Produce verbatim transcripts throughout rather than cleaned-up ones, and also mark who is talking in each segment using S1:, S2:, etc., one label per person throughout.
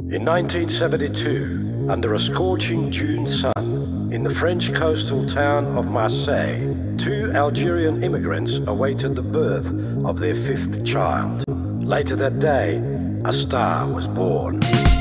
S1: In nineteen seventy-two, under a scorching June sun, in the French coastal town of Marseille, two Algerian immigrants awaited the birth of their fifth child. Later that day, a star was born.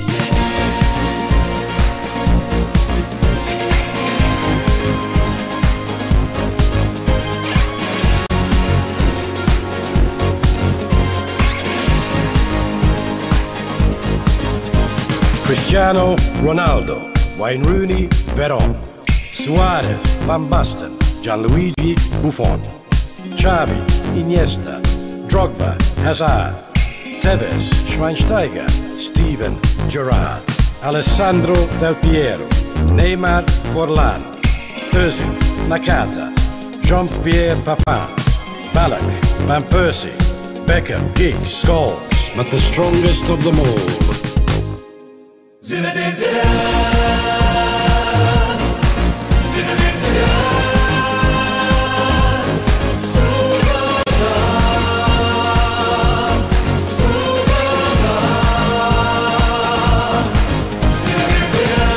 S1: Cristiano Ronaldo, Wayne Rooney, Veron, Suarez, Van Basten, Gianluigi Buffon, Xavi, Iniesta, Drogba, Hazard, Tevez, Schweinsteiger, Steven Gerrard, Alessandro Del Piero, Neymar Forlan, Özil, Nakata, Jean-Pierre Papin, Ballack, Van Persie, Beckham, Giggs, Scholes, but the strongest of them all,
S2: Zinedine Zidane, Zinedine Zidane, superstar, superstar, Zinedine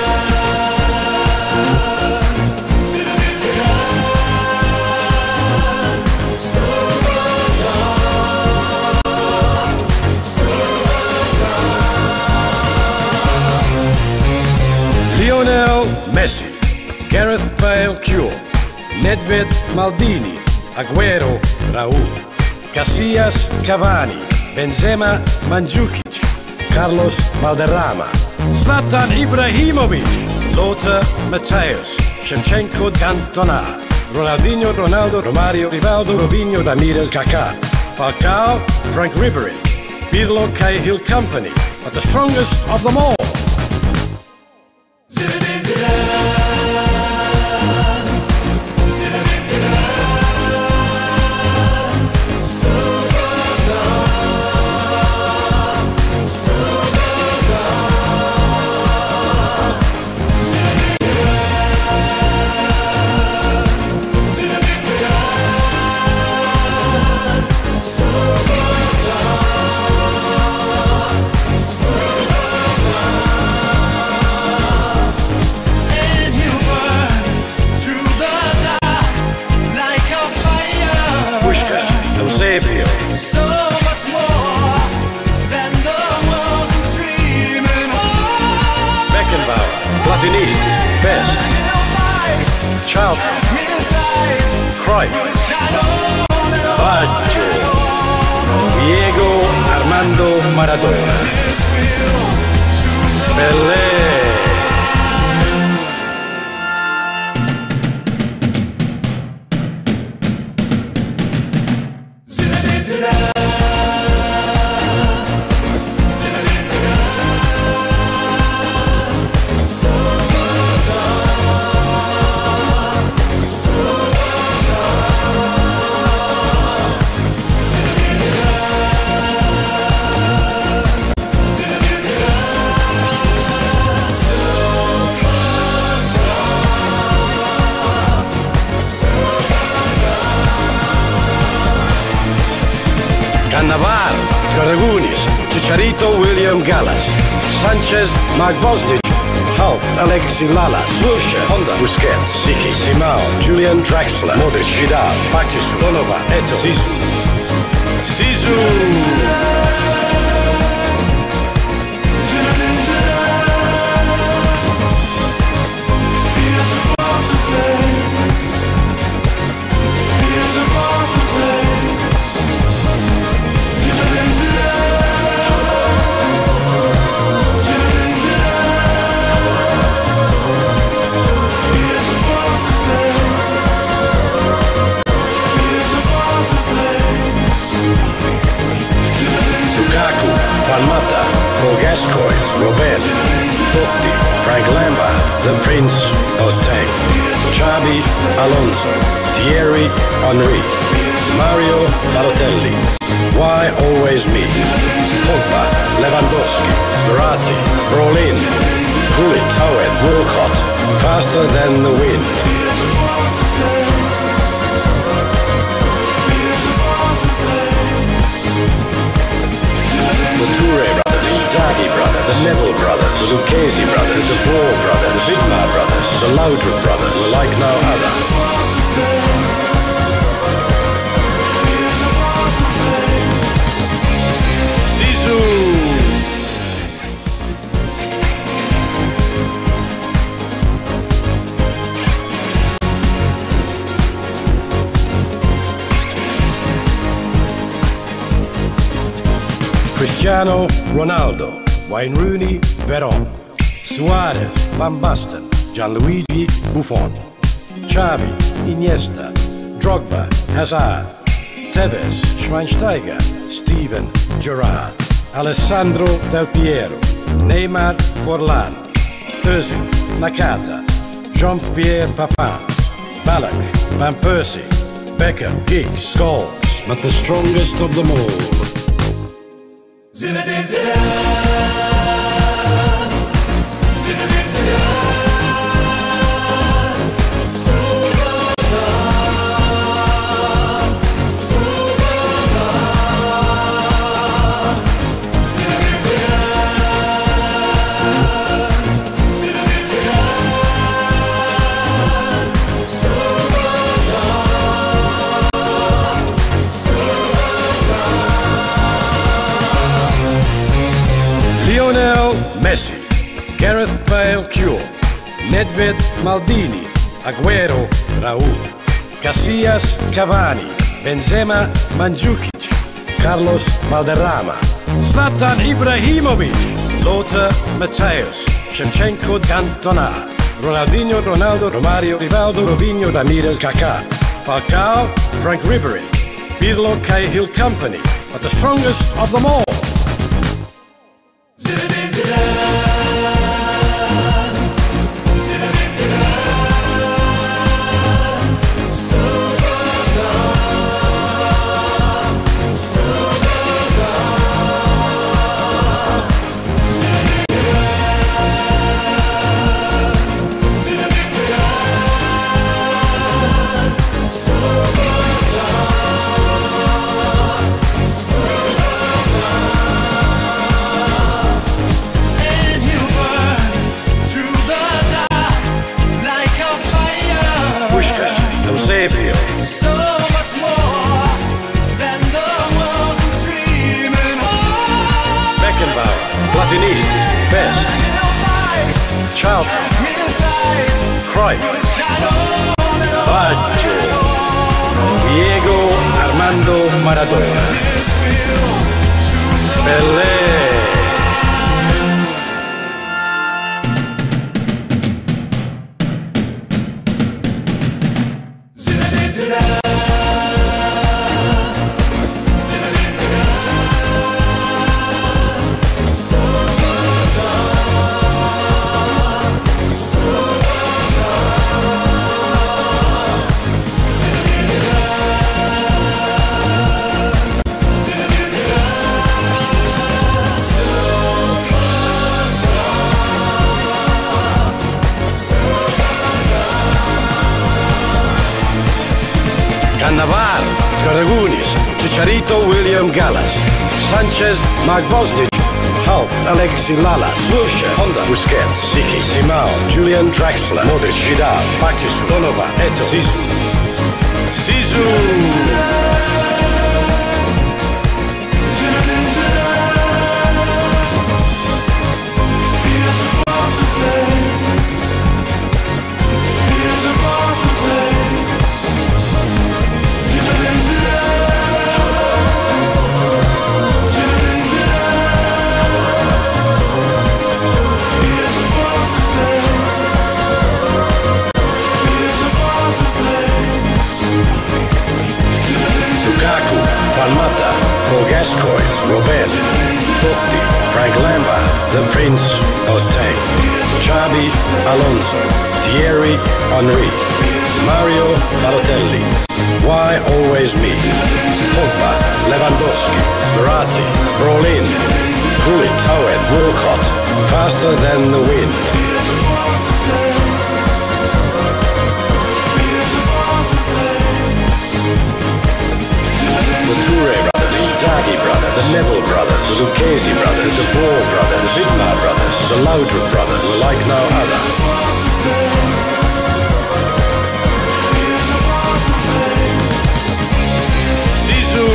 S2: Zidane, Zinedine Zidane, superstar, superstar.
S1: Lionel Messi, Gareth Bale Cure, Nedved Maldini, Aguero Raul, Casillas Cavani, Benzema Mandzukic, Carlos Valderrama, Zlatan Ibrahimovic, Lothar Matthäus, Shevchenko Cantona, Ronaldinho Ronaldo Romario Rivaldo Robinho Ramirez Kaká, Falcao Frank Ribery, Pirlo Cahill Company, but the strongest of them all,
S2: Zinedine Zidane, Zinedine Zidane, superstar, superstar, Zinedine Zidane, Zinedine Zidane, superstar, superstar. And you burn through the dark like a fire.
S1: Puskás, Eusebio,
S2: So much more than the world is dreaming of.
S1: Beckenbauer, Platini, Best,
S2: In a fight,
S1: Charlton,
S2: his light
S1: Cruyff,
S2: will shine on and on
S1: Baggio, Diego Armando Maradona,
S2: his will to survive.
S1: Pelé,
S2: Zinedine Zidane, Zinedine Zidane, superstar, superstar, Zinedine Zidane, Zinedine Zidane,
S1: Cannavaro, Garagunis, Chicharito William Gallas, Sanchez Mark Bosnich, Hulk Alexi Lalas, Wilshere Honda Busquets, Siki Simao, Julian Draxler, Modric Vidal, Patis Donovan, Eto Zizou, Zizou. Lukaku, Juan Mata, Paul Gascoigne, Robben, Totti, Frank Lampard, the Prince Boateng, Xabi Alonso, Thierry Henry, Mario Balotelli, why always me? Pogba, Lewandowski, Verratti, Brolin, Gullit, Owen, Walcott, faster than the wind. The Toure brothers, Inzaghi brothers, the Neville brothers. the Lucchesi brothers, the Boer brothers, the Widmar brothers, the Laudrup brothers were like no other. Zizou! Cristiano Ronaldo, Wayne Rooney, Veron, Suarez, Van Basten, Gianluigi Buffon, Xavi, Iniesta, Drogba, Hazard, Tevez, Schweinsteiger, Steven Gerrard, Alessandro Del Piero, Neymar Forlan, Özil, Nakata, Jean-Pierre Papin, Ballack, Van Persie, Beckham, Giggs, Scholes, but the strongest of them all.
S2: Zinedine Zidane, Zinedine Zidane, superstar, superstar. Zinedine Zidane, Zinedine Zidane, superstar, superstar.
S1: Lionel Messi, Gareth Bale Cure, Nedved Maldini, Aguero Raul, Casillas Cavani, Benzema Mandzukic, Carlos Valderrama, Zlatan Ibrahimovic, Lothar Matthäus, Shevchenko Cantona, Ronaldinho Ronaldo Romario Rivaldo Robinho Ramirez Kaká, Falcao Frank Ribery, Pirlo Cahill Company, but the strongest of them all.
S2: Zinedine Zidane, Zinedine Zidane, superstar, superstar. Zinedine Zidane, Zinedine Zidane, superstar, superstar. And you burn through the dark like a fire.
S1: Puskás, Eusebio,
S2: So much more than the world was dreaming of.
S1: Beckenbauer, Platini, Best,
S2: He'll fight,
S1: Charlton,
S2: his light
S1: Cruyff,
S2: will shine on and on
S1: Baggio,
S2: and on.
S1: Diego Armando Maradona,
S2: His will to survive.
S1: Pelé.
S2: Zinedine Zidane, Zinedine Zidane, superstar, superstar. Zinedine Zidane, Zinedine Zidane,
S1: Cannavaro, Karagunis, Chicharito William Gallas, Sanchez Mark Bosnich, Hulk Alexi Lalas, Wilshere Honda Busquets, Siki Simao, Julian Draxler, Modric Vidal, Batistu, Donovan, Eto'o, Zizou. Zizou! Lukaku, Juan Mata, Paul Gascoigne, Robben, Totti, Frank Lampard, the Prince Otey, Xabi Alonso, Thierry Henry, Mario Balotelli. Why always me? Pogba, Lewandowski, Verratti, Brolin, Gullit, Owen, Walcott, faster than the wind. The Toure brothers, the Inzaghi brothers, the Neville brothers, the Lucchesi brothers, the Boer brothers, the Widmar brothers, the Laudrup brothers were like no other. Zizou!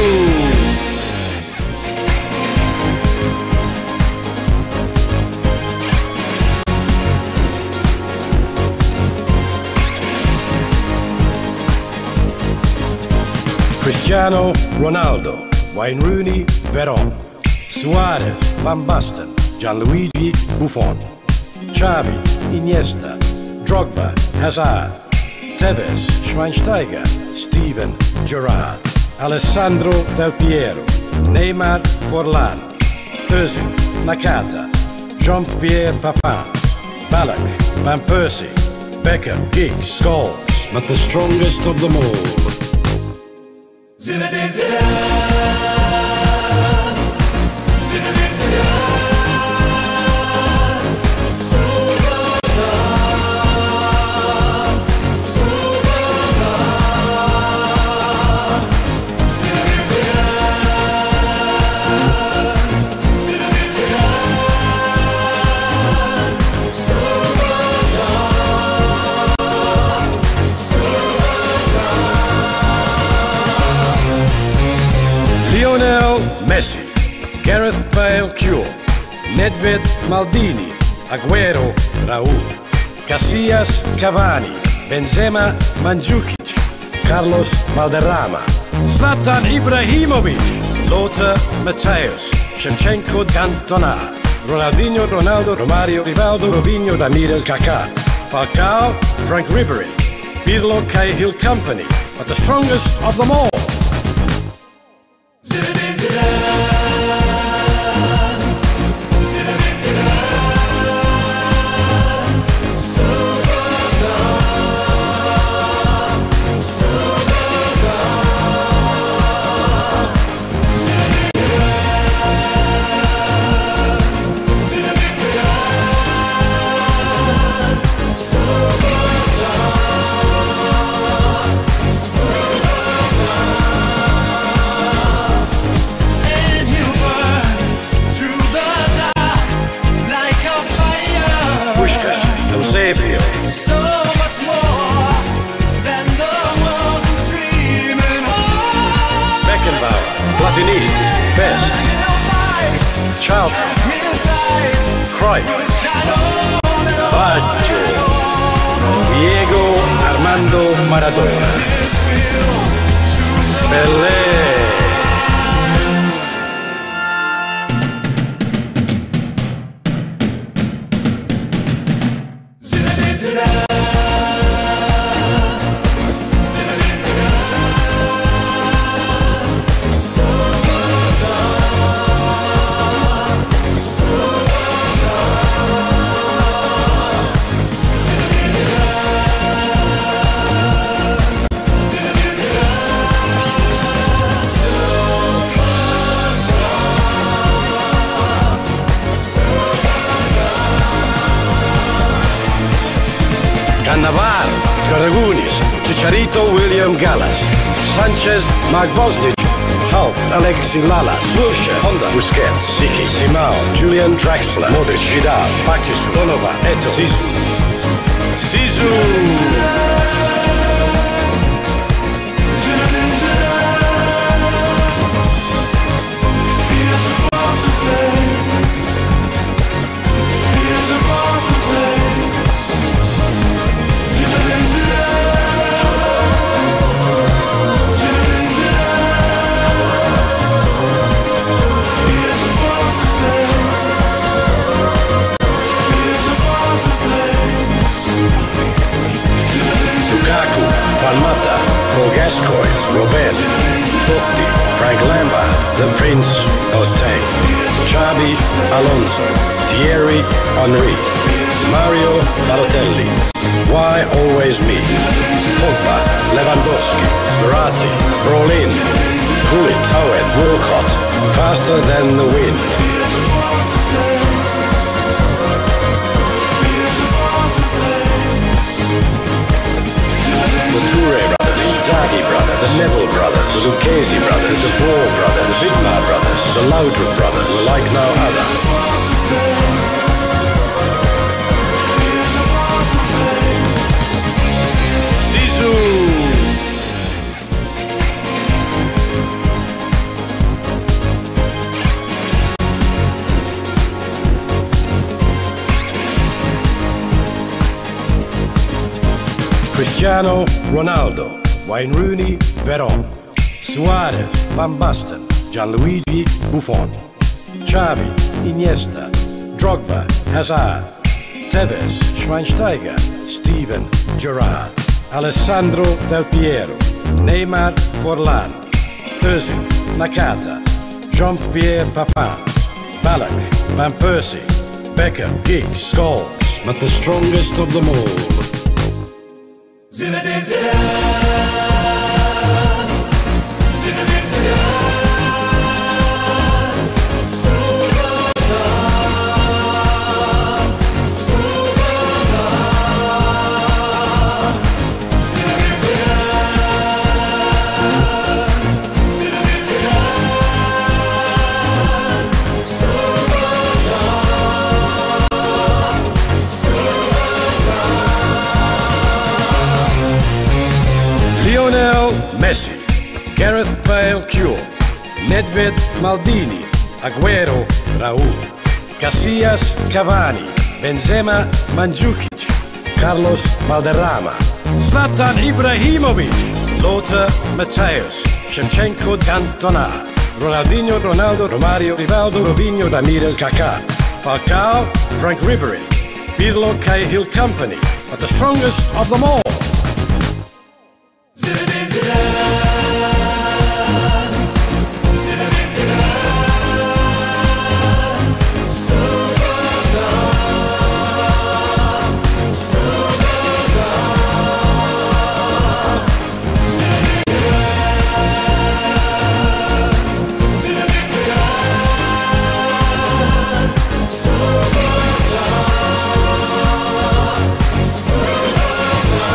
S1: Cristiano Ronaldo, Wayne Rooney, Veron, Suarez, Van Basten, Gianluigi Buffon, Xavi, Iniesta, Drogba, Hazard, Tevez, Schweinsteiger, Steven Gerrard, Alessandro Del Piero, Neymar Forlan, Özil, Nakata, Jean-Pierre Papin, Ballack, Van Persie, Beckham, Giggs, Scholes, but the strongest of them all.
S2: Zinedine Zidane, Zinedine Zidane, superstar, superstar. Zinedine Zidane, Zinedine Zidane, superstar, superstar.
S1: Lionel Messi, Gareth Bale Cure, Nedved Maldini, Aguero Raul, Casillas Cavani, Benzema Mandzukic, Carlos Valderrama, Zlatan Ibrahimovic, Lothar Matthäus, Shevchenko Cantona, Ronaldinho Ronaldo Romario Rivaldo Robinho Ramirez Kaká, Falcao Frank Ribery, Pirlo Cahill Company, but the strongest of them all.
S2: Zinedine Zidane, Zinedine Zidane, superstar, superstar. Zinedine Zidane, Zinedine Zidane, superstar, superstar. And you burn through the dark like a fire.
S1: Puskás, Eusebio,
S2: So much more than the world is dreaming of.
S1: Beckenbauer, Platini, Best,
S2: In a fight,
S1: Charlton,
S2: his light
S1: Cruyff,
S2: will shine on and on
S1: Baggio, Diego Armando Maradona,
S2: his will to survive.
S1: Pelé.
S2: Zinedine Zidane, Zinedine Zidane, superstar, superstar. Zinedine Zidane, Zinedine Zidane,
S1: Cannavaro, Karagunis, Chicharito William Gallas, Sanchez Mark Bosnich, Hulk Alexi Lalas, Wilshere Honda Busquets, Siki Simao, Julian Draxler, Modric Vidal, Patrice Donovan, Eto'o, Zizou. Zizou! Lukaku, Van Mata, Gascoigne, Robben, Totti, Frank Lampard, the Prince Boateng, Xabi Alonso, Thierry Henry, Mario Balotelli. Why always me? Pogba, Lewandowski, Verratti, Brolin, Gullit, Owen, Walcott, faster than the wind. The Toure brothers, the Inzaghi brothers, the Neville brothers, the Lucchesi brothers, the Ball brothers, the Vidmar brothers, the Laudrup brothers were like no other. Cristiano Ronaldo, Wayne Rooney, Veron, Suarez, Van Basten, Gianluigi Buffon, Xavi, Iniesta, Drogba, Hazard, Tevez, Schweinsteiger, Steven Gerrard, Alessandro Del Piero, Neymar Forlan, Özil, Nakata, Jean-Pierre Papin, Ballack, Van Persie, Beckham, Giggs, Scholes, but the strongest of them all.
S2: Zinedine Zidane, Zinedine Zidane, superstar, superstar. Zinedine Zidane, Zinedine Zidane, superstar, superstar.
S1: Lionel Messi, Gareth Bale Cure, Nedved Maldini, Aguero Raul, Casillas Cavani, Benzema Mandzukic, Carlos Valderrama, Zlatan Ibrahimovic, Lothar Matthäus, Shevchenko Cantona, Ronaldinho, Ronaldo, Romario, Rivaldo, Robinho, Ramirez, Kaká, Falcao, Frank Ribery, Pirlo, Cahill Company, but the strongest of them all.
S2: Zinedine Zidane, Zinedine Zidane, superstar, superstar. Zinedine Zidane, Zinedine Zidane, superstar, superstar.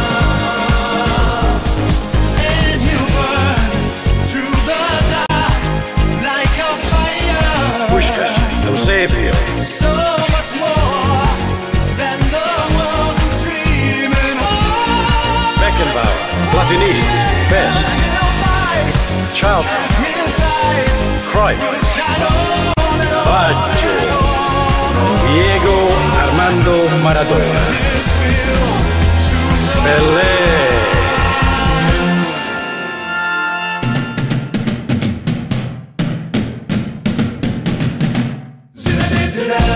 S2: And you burn through the dark like a fire.
S1: Puskás, Eusebio,
S2: So much more than the world was dreaming of.
S1: Beckenbauer, Platini, Best,
S2: He'll fight
S1: Charlton,
S2: his light,
S1: Cruyff,
S2: shine on and on.
S1: Baggio, Diego Armando Maradona,
S2: His will to survive.
S1: Pelé.
S2: Zinedine Zidane,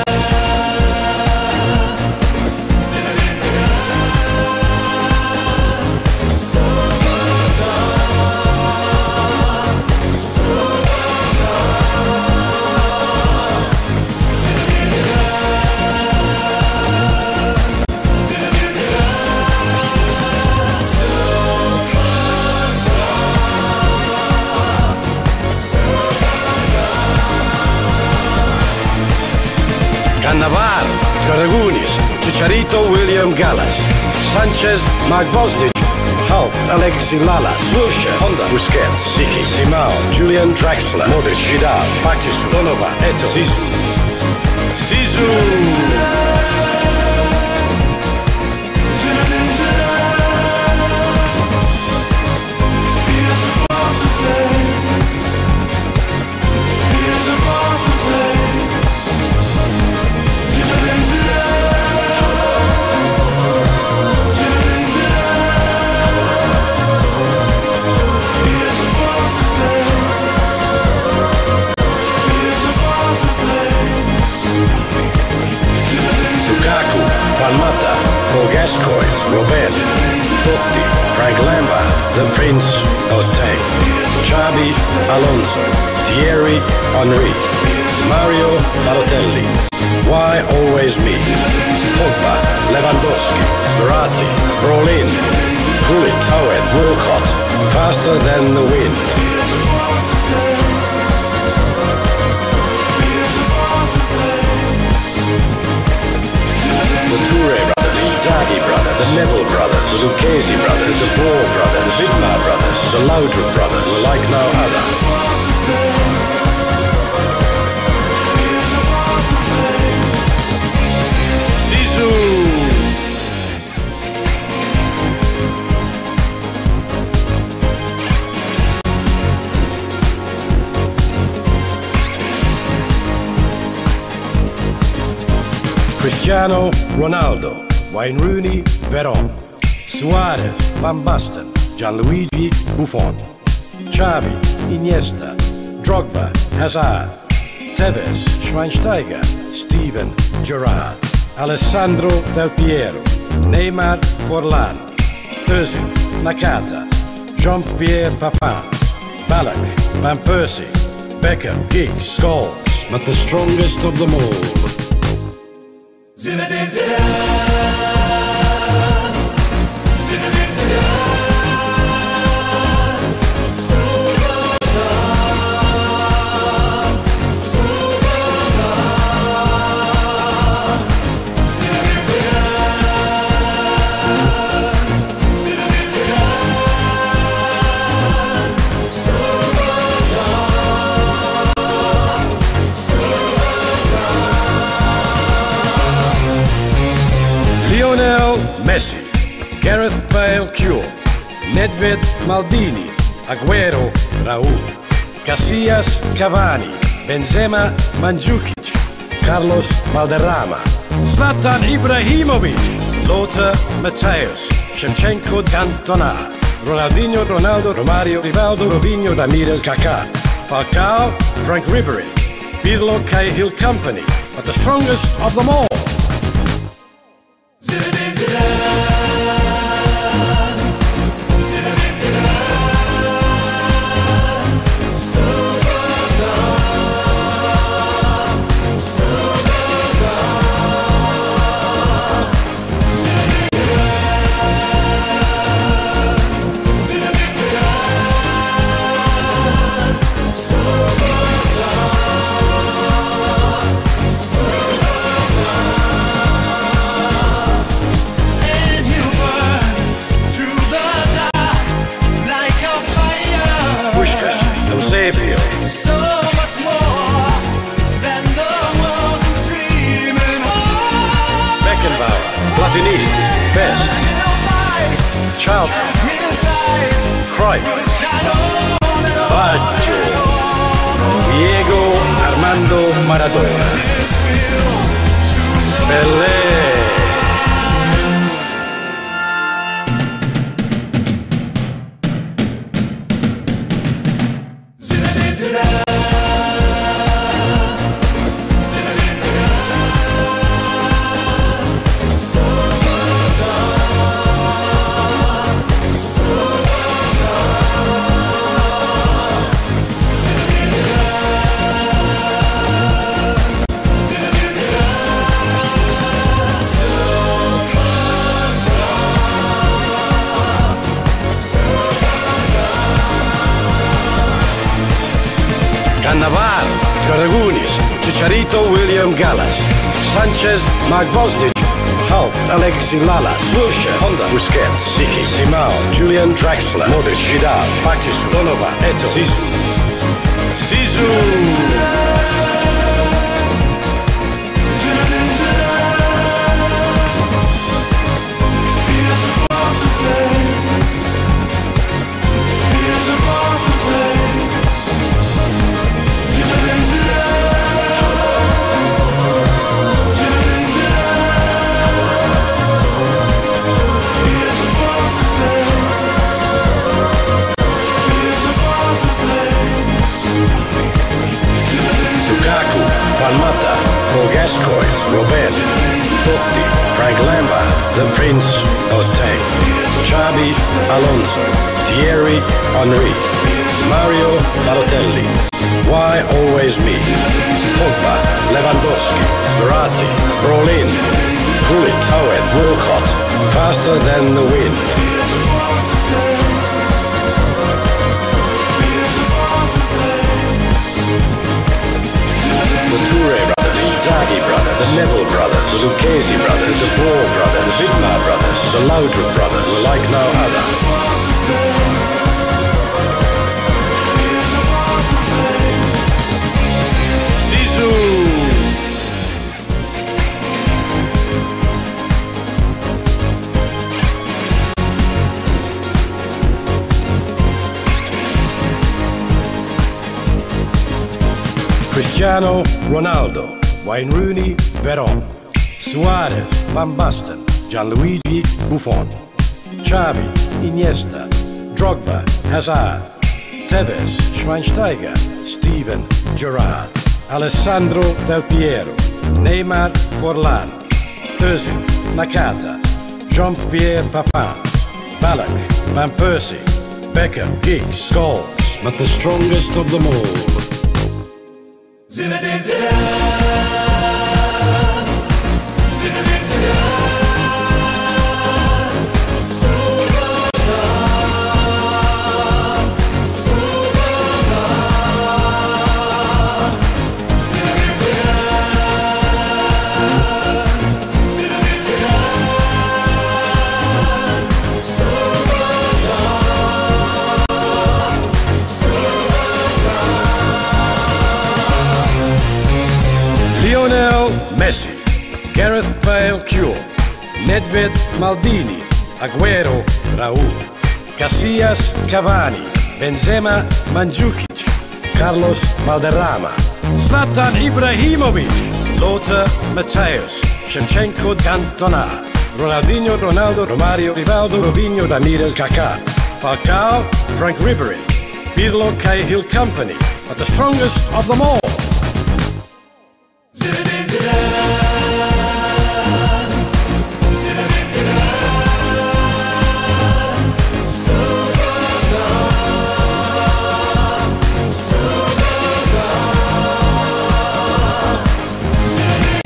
S2: Zinedine Zidane, superstar, superstar. Zinedine Zidane, Zinedine
S1: Cannavaro, Dragunis, Chicharito, William Gallas, Sanchez, Mark Bosnich, Hulk, Alexi Lalas, Wilshere, Honda, Busquets, Siki, Simao, Julian Draxler, Modric, Vidal, Patisu, Donovan, Eto'o, Zizou. Zizou! Lukaku, Van Mata, Paul Gascoigne, Robben, Totti, Frank Lampard, the Prince Oteng, Xabi Alonso, Thierry Henry, Mario Balotelli. Why always me? Pogba, Lewandowski, Verratti, Brolin, Gullit, Owen, Walcott, faster than the wind. The Toure brothers, the Inzaghi brothers, the Neville brothers, the Lucchesi brothers, the Ball brothers, the Vidmar brothers, the Laudrup brothers, were like no other. Zizou! Cristiano Ronaldo, Wayne Rooney, Veron, Suarez, Van Basten, Gianluigi Buffon, Xavi, Iniesta, Drogba, Hazard, Tevez, Schweinsteiger, Steven Gerrard, Alessandro Del Piero, Neymar Forlan, Özil, Nakata, Jean-Pierre Papin, Ballack, Van Persie, Beckham, Giggs, Scholes, but the strongest of them all.
S2: Zinedine Zidane. Zinedine Zidane. Superstar. Superstar. Zinedine Zidane. Zinedine Zidane. Superstar. Superstar.
S1: Lionel Messi, Gareth Bale Cure, Nedved Maldini, Aguero Raul, Casillas Cavani, Benzema Mandzukic, Carlos Valderrama, Zlatan Ibrahimovic, Lothar Matthäus, Shevchenko Cantona, Ronaldinho Ronaldo Romario Rivaldo Robinho Ramirez Kaká, Falcao Frank Ribery, Pirlo Cahill Company, but the strongest of them all.
S2: Zinedine Zidane. Zinedine Zidane. Superstar. Superstar. Zinedine Zidane. Zinedine Zidane. Superstar. Superstar. And you burn through the dark like a fire.
S1: Puskás, Eusebio,
S2: So much more than the world was dreaming of.
S1: Beckenbauer, Platini, Best, Charlton,
S2: His light
S1: Cruyff,
S2: will shine on and on.
S1: Baggio, Diego Armando Maradona,
S2: His will to survive.
S1: Pelé,
S2: Zinedine Zidane. Zinedine Zidane. Superstar. Superstar. Zinedine Zidane. Zinedine
S1: Cannavaro, Dragunis, Chicharito William Gallas, Sanchez Mark Bosnich, Hulk Alexi Lalas, Wilshere Honda Busquets, Siki Simao, Julian Draxler, Modric Vidal, Patisu, Donovan, Eto'o, Zizou. Zizou! Lukaku, Van Mata, Paul Gascoigne, Robben, Totti, Frank Lampard, the Prince Oteng, Xabi Alonso, Thierry Henry, Mario Balotelli. Why always me? Pogba, Lewandowski, Verratti, Brolin, Gullit, Owen, Walcott, faster than the wind. The Toure brothers, the Inzaghi brothers, the Neville brothers, the Lucchesi brothers, the Ball brothers, the Vidmar brothers, the Laudrup brothers, were like no other. Zizou! Cristiano Ronaldo, Wayne Rooney, Veron, Suarez, Van Basten, Gianluigi Buffon, Xavi, Iniesta, Drogba, Hazard, Tevez, Schweinsteiger, Steven Gerrard, Alessandro Del Piero, Neymar, Forlan, Özil, Nakata, Jean-Pierre Papin, Ballack, Van Persie, Beckham, Giggs, Scholes, but the strongest of them all.
S2: Zinedine Zidane, Zinedine Zidane, superstar, superstar. Zinedine Zidane, Zinedine Zidane, superstar, superstar.
S1: Lionel Messi, Gareth Bale Cure, Nedved Maldini, Aguero Raul, Casillas Cavani, Benzema Mandzukic, Carlos Valderrama, Zlatan Ibrahimovic, Lothar Matthäus, Shevchenko Cantona, Ronaldinho Ronaldo Romario Rivaldo Robinho Ramirez Kaká, Falcao Frank Ribery, Pirlo Cahill Company, but the strongest of them all.
S2: Zinedine Zidane, Zinedine Zidane, superstar, superstar. Zinedine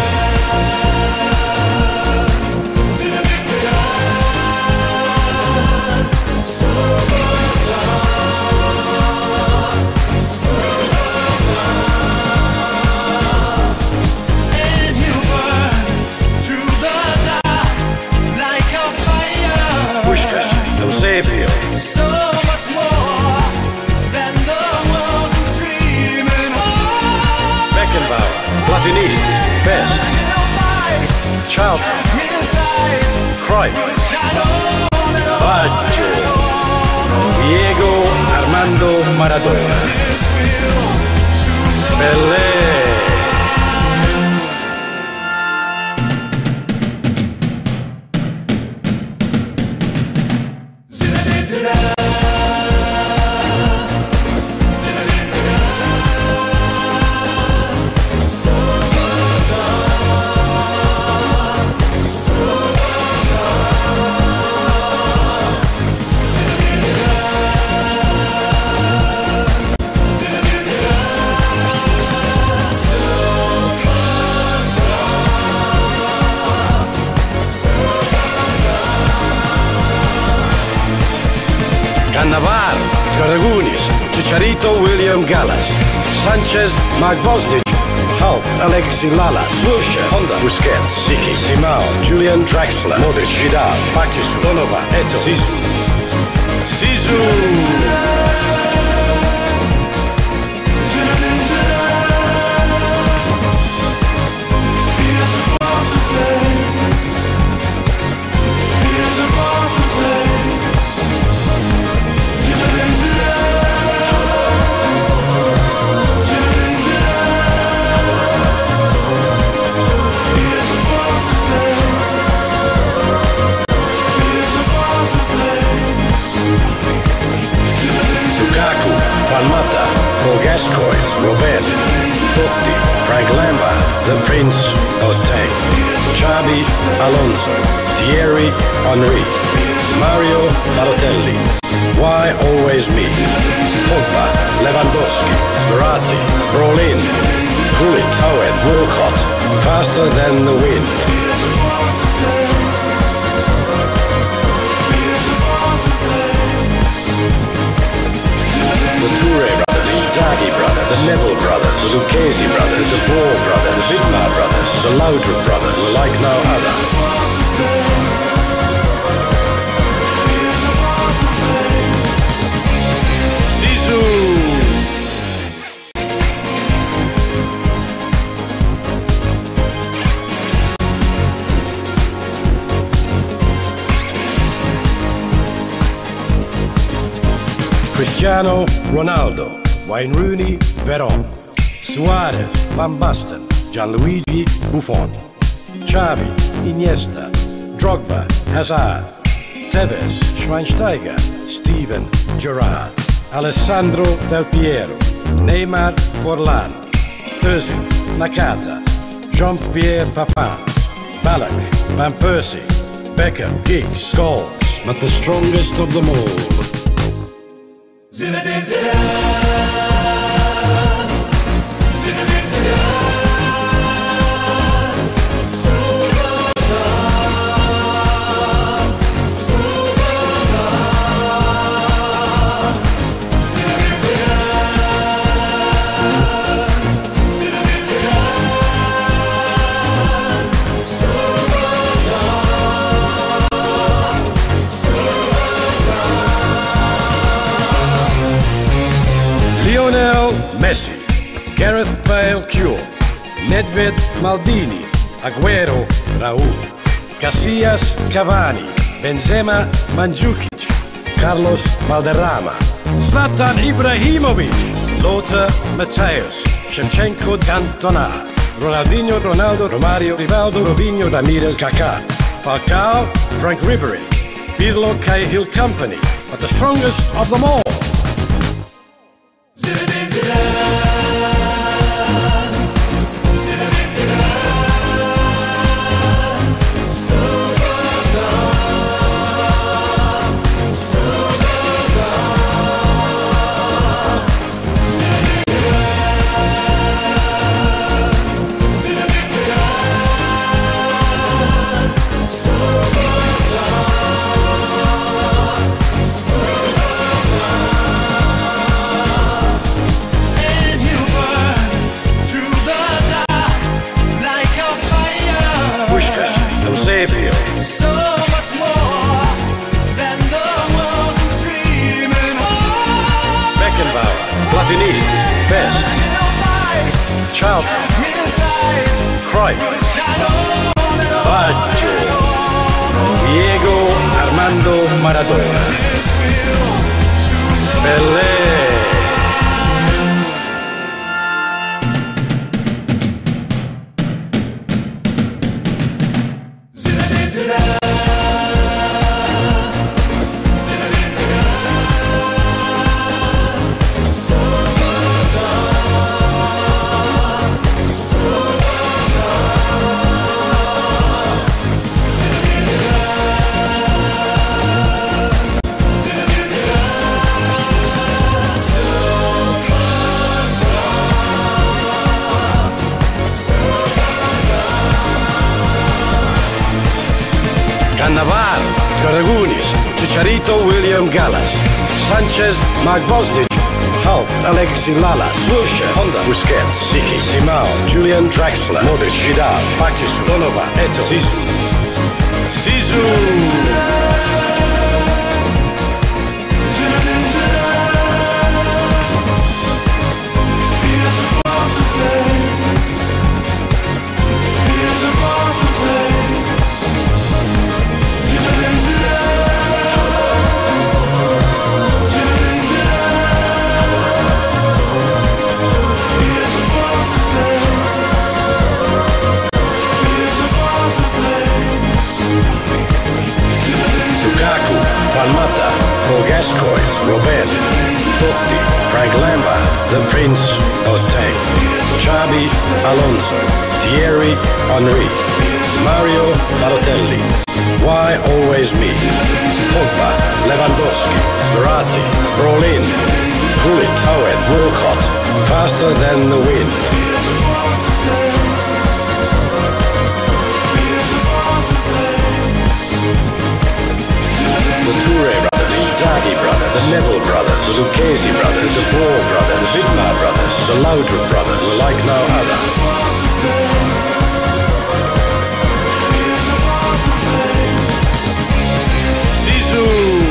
S2: Zidane, Zinedine Zidane, superstar, superstar. And you burn through the dark like a fire.
S1: Puskás, Eusebio,
S2: So much more than the world was dreaming of.
S1: Beckenbauer, Platini, Best,
S2: In a fight,
S1: Charlton,
S2: his light
S1: Cruyff,
S2: would shine on and on
S1: Baggio,
S2: and on.
S1: Diego Armando Maradona,
S2: His will to survive.
S1: Pelé,
S2: Zinedine Zidane, Zinedine Zidane, superstar, superstar. Zinedine Zidane, Zinedine Zidane,
S1: Cannavaro, Dragunis, Chicharito William Gallas, Sanchez Mark Bosnich, Hulk Alexi Lalas, Wilshere Honda Busquets, Siki Simao, Julian Draxler, Modric Vidal, Batisu, Donovan, Eto'o, Zizou, Zizou. Lukaku, Juan Mata, Paul Gascoigne, Robben, Totti, Frank Lampard, the Prince Otey, Xabi Alonso, Thierry Henry, Mario Balotelli. Why always me? Pogba, Lewandowski, Verratti, Brolin, Gullit, Owen, Walcott, faster than the wind. The Toure brothers, the Inzaghi brothers, the Neville brothers, the Lucchesi brothers, the Ball brothers, the Vidmar brothers, the Laudrup brothers were like no other. Zizou! Cristiano Ronaldo, Wayne Rooney, Veron, Suarez, Van Basten, Gianluigi Buffon, Xavi, Iniesta, Drogba, Hazard, Tevez, Schweinsteiger, Steven Gerrard, Alessandro Del Piero, Neymar Forlan, Özil, Nakata, Jean-Pierre Papin, Ballack, Van Persie, Beckham, Giggs, Scholes, but the strongest of them all.
S2: Zinedine Zidane. Zinedine Zidane. Superstar. Superstar. Zinedine Zidane. Zinedine Zidane. Superstar. Superstar.
S1: Lionel Messi, Gareth Bale Cure, Nedved Maldini, Aguero Raul, Casillas Cavani, Benzema Mandzukic, Carlos Valderrama, Zlatan Ibrahimovic, Lothar Matthäus, Shevchenko Cantona, Ronaldinho Ronaldo Romario Rivaldo Robinho Ramirez Kaká, Falcao Frank Ribery, Pirlo Cahill Company, but the strongest of them all.
S2: Zinedine Zidane. Zinedine Zidane. Superstar. Superstar. Zinedine Zidane. Zinedine Zidane. Superstar. And you burn through the dark like a fire.
S1: Puskás, Eusebio,
S2: So much more than the world was dreaming of.
S1: Beckenbauer, Platini, Best,
S2: In a fight,
S1: Charlton,
S2: his light
S1: Cruyff,
S2: would shine on and on
S1: Baggio, Diego Armando Maradona,
S2: his will to survive.
S1: Pelé.
S2: Zinedine Zidane. Zinedine Zidane. Superstar. Superstar. Zinedine Zidane. Zinedine Zidane.
S1: Cannavaro, Karagunis, Chicharito William Gallas, Sanchez Mark Bosnich, Hulk Alexi Lalas, Wilshere Honda Busquets, Siki Simao, Julian Draxler, Modric Vidal, Patrice Donova, Eto, Zizou. Zizou! Lukaku, Juan Mata, Paul Gascoigne, Robben, Totti, Frank Lampard, the Prince Boateng, Xabi Alonso, Thierry Henry, Mario Balotelli. Why always me? Pogba, Lewandowski, Verratti, Brolin, Gullit, Owen, Walcott, faster than the wind. The Toure brothers, the Inzaghi brothers, the Neville brothers, the Lucchesi brothers, the Ball brothers, the Vidmar brothers, the Laudrup brothers were like no other. Zizou!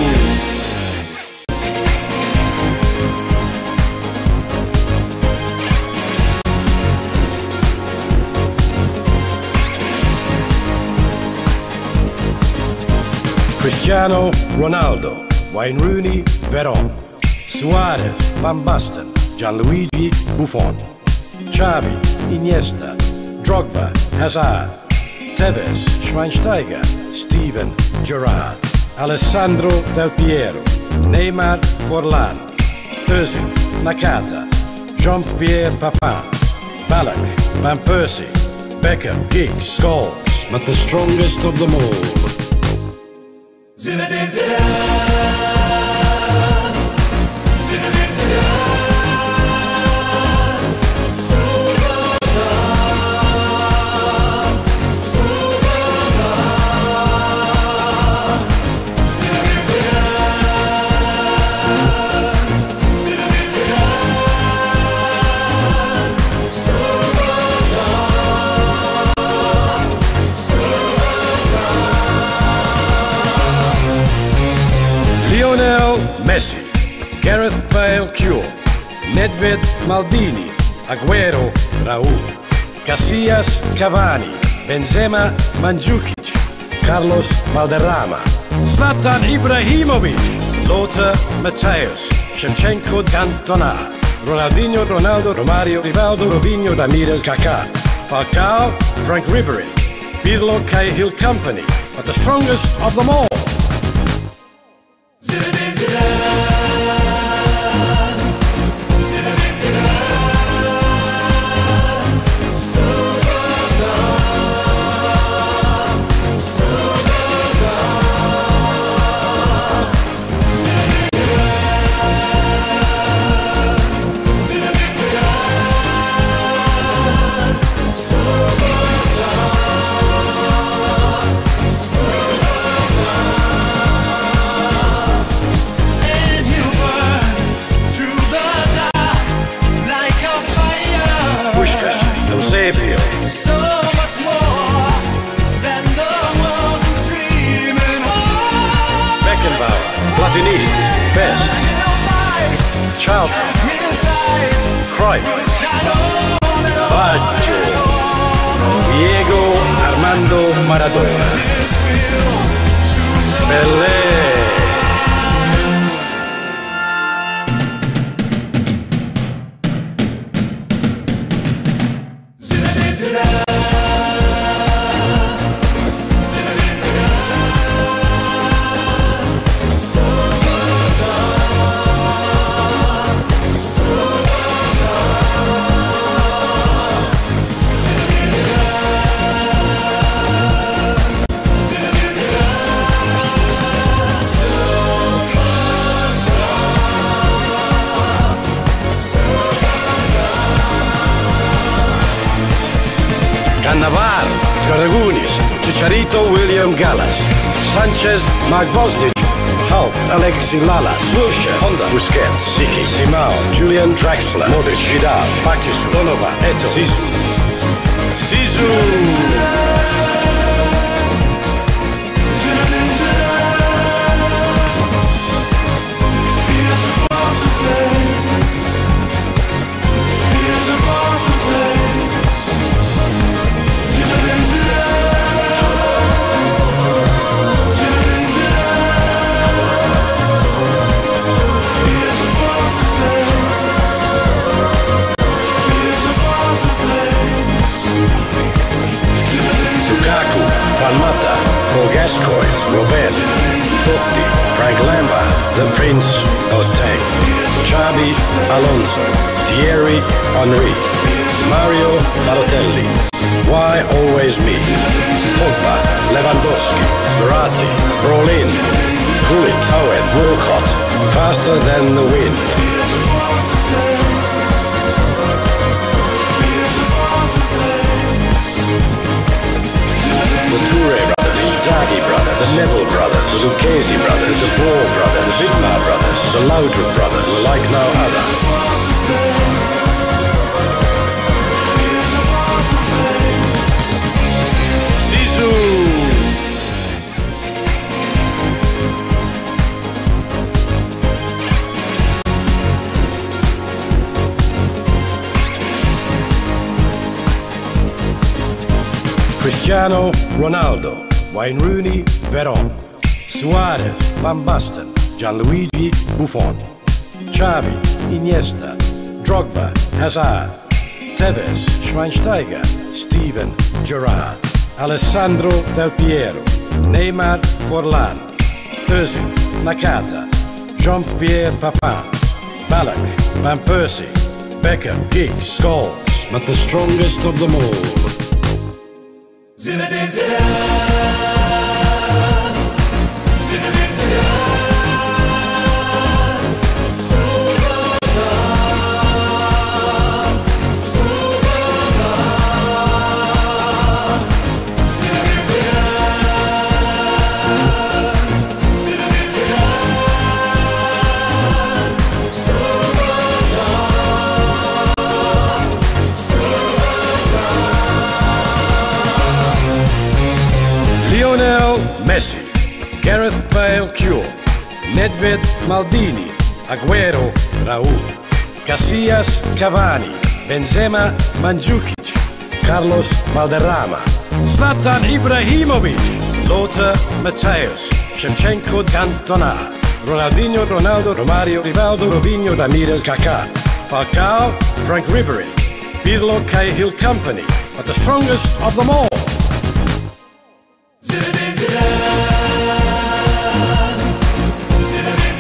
S1: Cristiano Ronaldo, Wayne Rooney, Veron, Suarez, Van Basten, Gianluigi Buffon, Xavi, Iniesta, Drogba, Hazard, Tevez, Schweinsteiger, Steven Gerrard, Alessandro Del Piero, Neymar Forlan, Özil, Nakata, Jean-Pierre Papin, Ballack, Van Persie, Beckham, Giggs, Scholes, but the strongest of them all.
S2: Zinedine Zidane, Zinedine Zidane, superstar, superstar. Zinedine Zidane, Zinedine Zidane, superstar.
S1: Lionel Messi, Gareth Bale Cure, Nedved Maldini, Aguero Raul, Casillas Cavani, Benzema Mandzukic, Carlos Valderrama, Zlatan Ibrahimovic, Lothar Matthäus, Shevchenko Cantona, Ronaldinho Ronaldo Romario Rivaldo Robinho Ramirez Kaká, Falcao Frank Ribery, Pirlo Cahill Company, but the strongest of them all.
S2: Zinedine Zidane, Zinedine Zidane, superstar, superstar. Zinedine Zidane, Zinedine Zidane, superstar, superstar. And you burn through the dark like a fire.
S1: Puskás, Eusebio,
S2: So much more than the world was dreaming of.
S1: Beckenbauer, Platini, Best,
S2: In a fight,
S1: Charlton,
S2: his light
S1: Cruyff,
S2: would shine on and on
S1: Baggio,
S2: and on.
S1: Diego Armando Maradona,
S2: His will to survive.
S1: Pelé,
S2: Zinedine Zidane, Zinedine Zidane, superstar, superstar. Zinedine Zidane, Zinedine
S1: Cannavaro, Garagounis, Chicharito William Gallas, Sanchez Mark Bosnich, Hulk Alexi Lalas, Wilshere Honda Busquets, Siki Simao, Julian Draxler, Modric Vidal, Batisu, Donovan, Eto'o, Zizou, Zizou. Lukaku, Van Mata, Paul Gascoigne, Robben, Totti, Frank Lampard, the Prince Oteng, Xabi Alonso, Thierry Henry, Mario Balotelli. Why always me? Pogba, Lewandowski, Verratti, Brolin, Gullit, Owen, Walcott, faster than the wind. The Toure brothers, the Inzaghi brothers, the Neville brothers, the Lucchesi brothers, the Ball brothers, the Vidmar brothers, the Laudrup brothers, were like no other. Zizou! Cristiano Ronaldo, Wayne Rooney, Veron, Suarez, Van Basten, Gianluigi Buffon, Xavi, Iniesta, Drogba, Hazard, Tevez, Schweinsteiger, Steven Gerrard, Alessandro Del Piero, Neymar Forlan, Özil, Nakata, Jean-Pierre Papin, Ballack, Van Persie, Beckham, Giggs, Scholes, but the strongest of them all.
S2: Zinedine Zidane. Zinedine Zidane. Superstar. Superstar. Zinedine Zidane. Zinedine Zidane. Superstar.
S1: Lionel Messi, Gareth Bale Cure, Nedved Maldini, Aguero Raul, Casillas Cavani, Benzema Mandzukic, Carlos Valderrama, Zlatan Ibrahimovic, Lothar Matthäus, Shevchenko Cantona, Ronaldinho Ronaldo Romario Rivaldo Robinho Ramirez Kaká, Falcao Frank Ribery, Pirlo Cahill Company, but the strongest of them all.
S2: Zinedine Zidane. Zinedine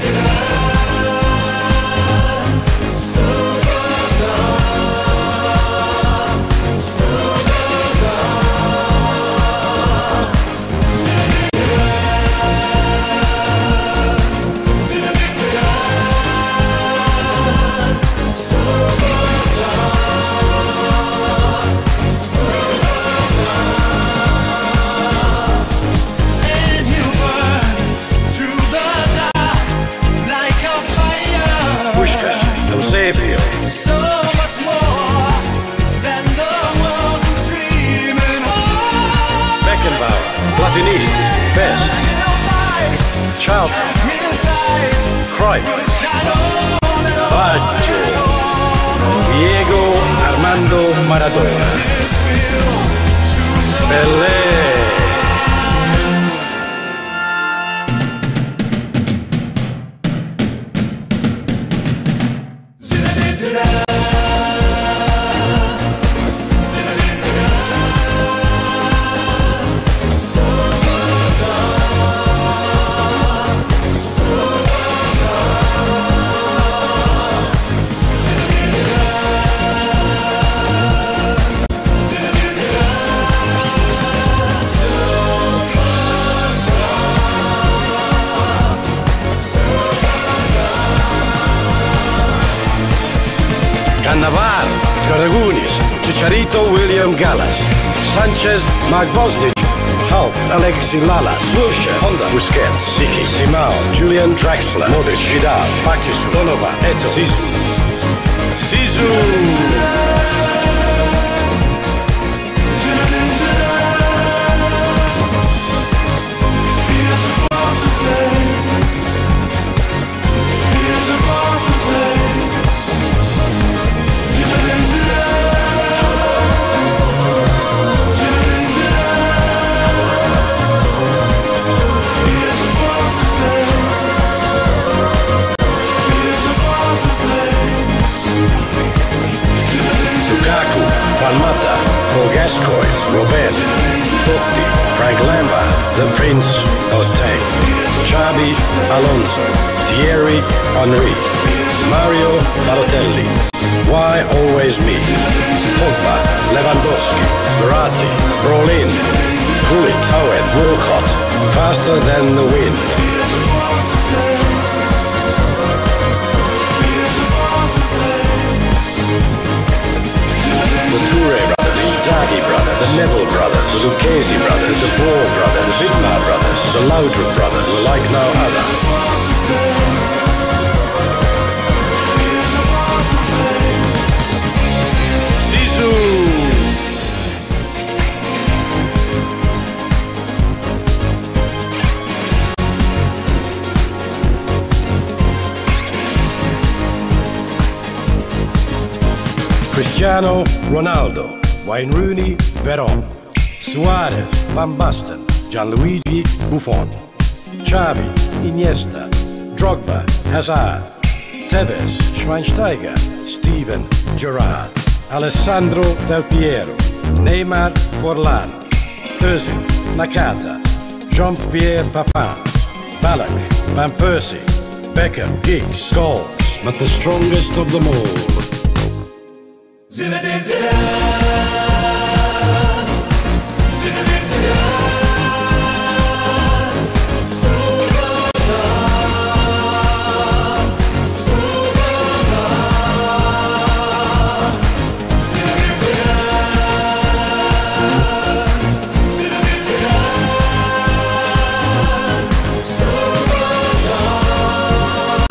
S2: Zidane. Superstar. Superstar. Zinedine Zidane. Zinedine Zidane. Superstar. And you burn through the dark like a fire.
S1: Puskás, Eusebio,
S2: So much more than the world was dreaming of.
S1: Beckenbauer, Platini, Best,
S2: In a fight,
S1: Charlton,
S2: his light
S1: Cruyff,
S2: would shine on and on
S1: Baggio,
S2: and on.
S1: Diego Armando Maradona,
S2: His will to survive.
S1: Pelé,
S2: Zinedine Zidane. Zinedine Zidane. Superstar. Superstar. Zinedine Zidane. Zinedine Zidane.
S1: Cannavaro, Karagunis, Chicharito William Gallas, Sanchez Mark Bosnich, Hulk Alexi Lalas, Wilshere Honda Busquets, Siki Simao, Julian Draxler, Modric Vidal, Patricio Donovan, Eto'o, Zizou, Zizou. Lukaku, Juan Mata, Paul Gascoigne, Robben, Totti, Frank Lampard, the Prince Boateng, Xabi Alonso, Thierry Henry, Mario Balotelli, why always me? Pogba, Lewandowski, Verratti, Brolin, Gullit, Owen, Walcott, faster than the wind. The Toure brothers, the Inzaghi brothers, the Neville brothers, the Lucchesi brothers, the Boer brothers, the Vidmar brothers, the Laudrup brothers were like no other. Zizou! Cristiano Ronaldo, Wayne Rooney, Veron, Suarez, Van Basten, Gianluigi Buffon, Xavi, Iniesta, Drogba, Hazard, Tevez, Schweinsteiger, Steven Gerrard, Alessandro Del Piero, Neymar Forlan, Özil, Nakata, Jean-Pierre Papin, Ballack, Van Persie, Beckham, Giggs, Scholes, but the strongest of them all.
S2: Zinedine Zidane, Zinedine Zidane, superstar, superstar. Zinedine Zidane, Zinedine Zidane, superstar,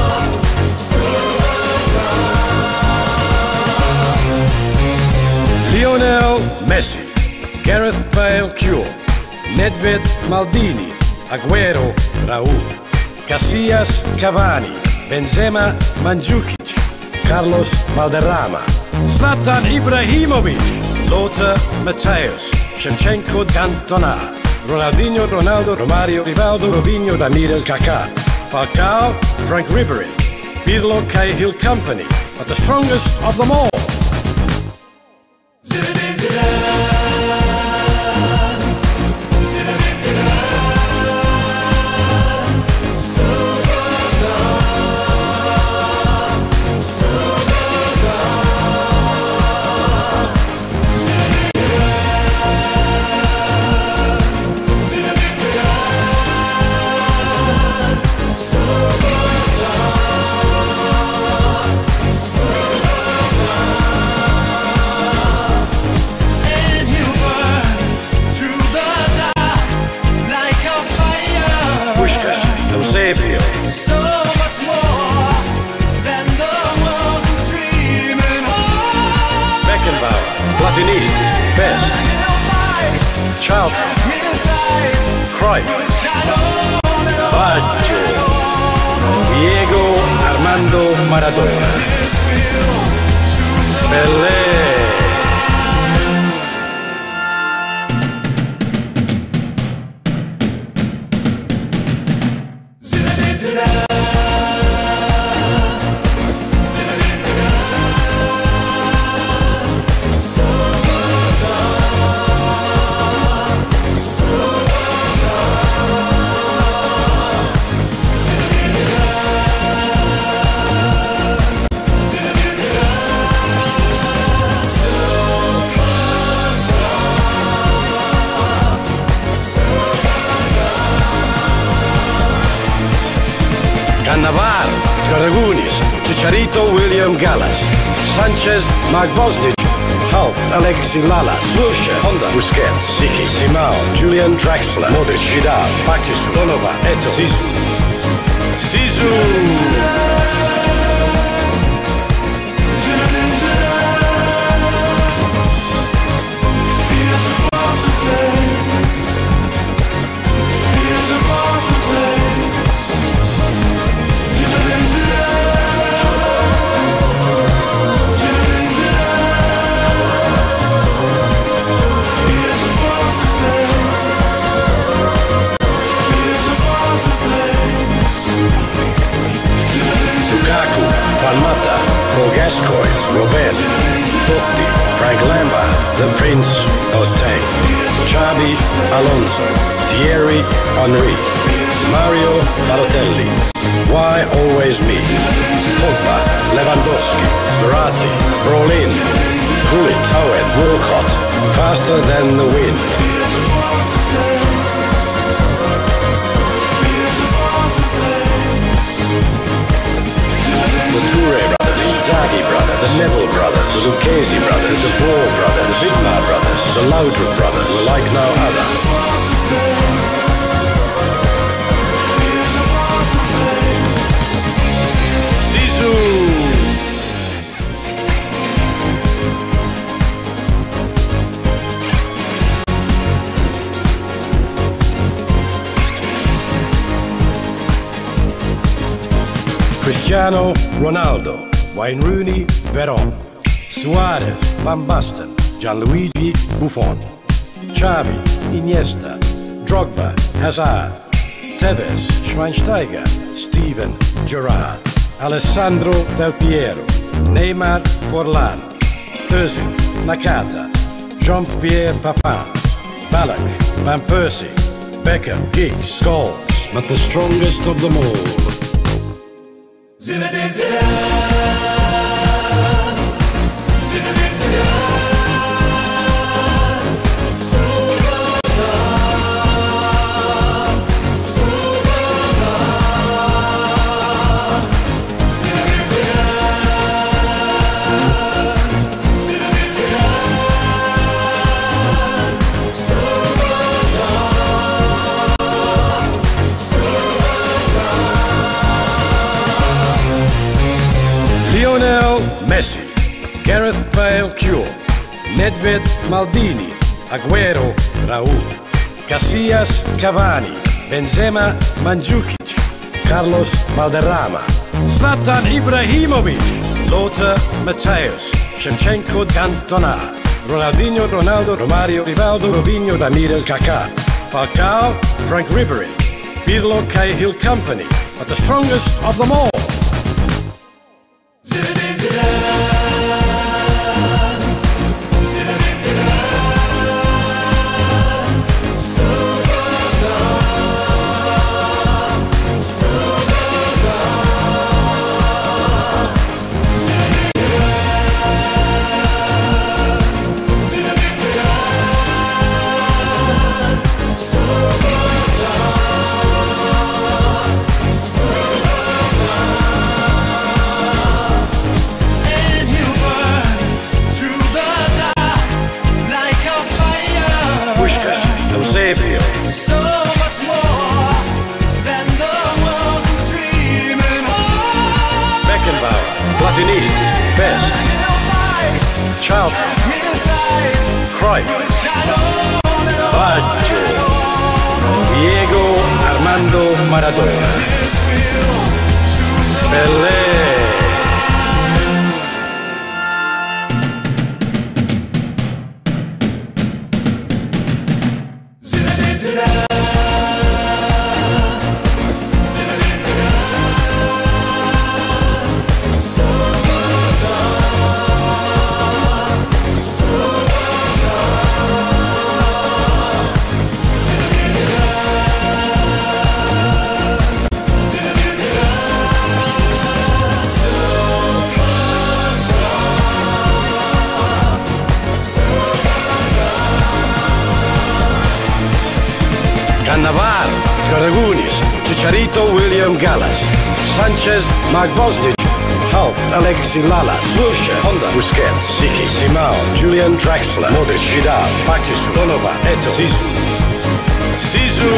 S2: superstar.
S1: Lionel Messi, Gareth Bale Cure, Nedved Maldini, Aguero Raul, Casillas Cavani, Benzema Mandzukic, Carlos Valderrama, Zlatan Ibrahimovic, Lothar Matthäus, Shevchenko Cantona, Ronaldinho Ronaldo Romario Rivaldo Robinho Ramirez Kaká, Falcao Frank Ribery, Pirlo Cahill Company, but the strongest of them all.
S2: Zinedine Zidane, Zinedine Zidane, superstar, superstar. Zinedine Zidane, Zinedine Zidane, superstar, superstar. And you burn through the dark like a fire.
S1: Puskás, Eusebio,
S2: So much more than the world is dreaming of.
S1: Beckenbauer, Platini, Best,
S2: He'll fight,
S1: Charlton,
S2: his light
S1: Cruyff,
S2: will shine on and on
S1: Baggio, Diego Armando Maradona,
S2: his will to survive.
S1: Pelé.
S2: Zinedine Zidane, Zinedine Zidane, superstar, superstar. Zinedine Zidane, Zinedine Zidane, superstar.
S1: Cannavaro, Dragunis, Chicharito William Gallas, Sanchez Mark Bosnich, Hulk Alexi Lalas, Wilshere Honda Busquets, Siki Simao, Julian Draxler, Modric Vidal, Patrice Donova, Eto'o, Zizou. Zizou! Lukaku, Juan Mata, Paul Gascoigne, Robben, Totti, Frank Lampard, the Prince Otey, Xabi Alonso, Thierry Henry, Mario Balotelli, why always me? Pogba, Lewandowski, Verratti, Brolin, Gullit, Owen, Walcott, faster than the wind. The Toure brothers, the Inzaghi brothers, the Neville brothers, the Lucchesi brothers, the Ball brothers, the Vidmar brothers, the Laudrup brothers were like no other. Zizou! Cristiano Ronaldo, Wayne Rooney, Veron, Suarez, Van Basten, Gianluigi Buffon, Xavi, Iniesta, Drogba, Hazard, Tevez, Schweinsteiger, Steven Gerrard, Alessandro Del Piero, Neymar Forlan, Özil, Nakata, Jean-Pierre Papin, Ballack, Van Persie, Beckham, Giggs, Scholes, but the strongest of them all.
S2: Zinedine Zidane, Zinedine Zidane, superstar, superstar. Zinedine Zidane, Zinedine Zidane, superstar, superstar.
S1: Lionel Messi, Gareth Bale Cure, Nedved Maldini, Aguero Raul, Casillas Cavani, Benzema Mandzukic, Carlos Valderrama, Zlatan Ibrahimovic, Lothar Matthäus, Shevchenko Cantona, Ronaldinho Ronaldo Romario Rivaldo Robinho Ramirez Kaká, Falcao Frank Ribery, Pirlo Cahill Company, but the strongest of them all.
S2: Zinedine Zidane, Zinedine Zidane, superstar, superstar. Zinedine Zidane, Zinedine Zidane, superstar, superstar. And you burn through the dark like a fire.
S1: Puskás, Eusebio,
S2: So much more than the world is dreaming of.
S1: Beckenbauer, Platini, Best,
S2: He'll fight,
S1: Charlton,
S2: his light
S1: Cruyff,
S2: will shine on and on.
S1: Baggio, Diego Armando Maradona,
S2: His will to
S1: Pelé.
S2: Zinedine Zidane, Zinedine Zidane, superstar, superstar. Zinedine Zidane, Zinedine Zidane,
S1: Cannavaro, Karagunis, Chicharito William Gallas, Sanchez Mark Bosnich, Hulk Alexi Lalas, Wilshere Honda Busquets, Siki Simao, Julian Draxler, Modric Vidal, Batisu, Donovan, Eto'o, Zizou. Zizou!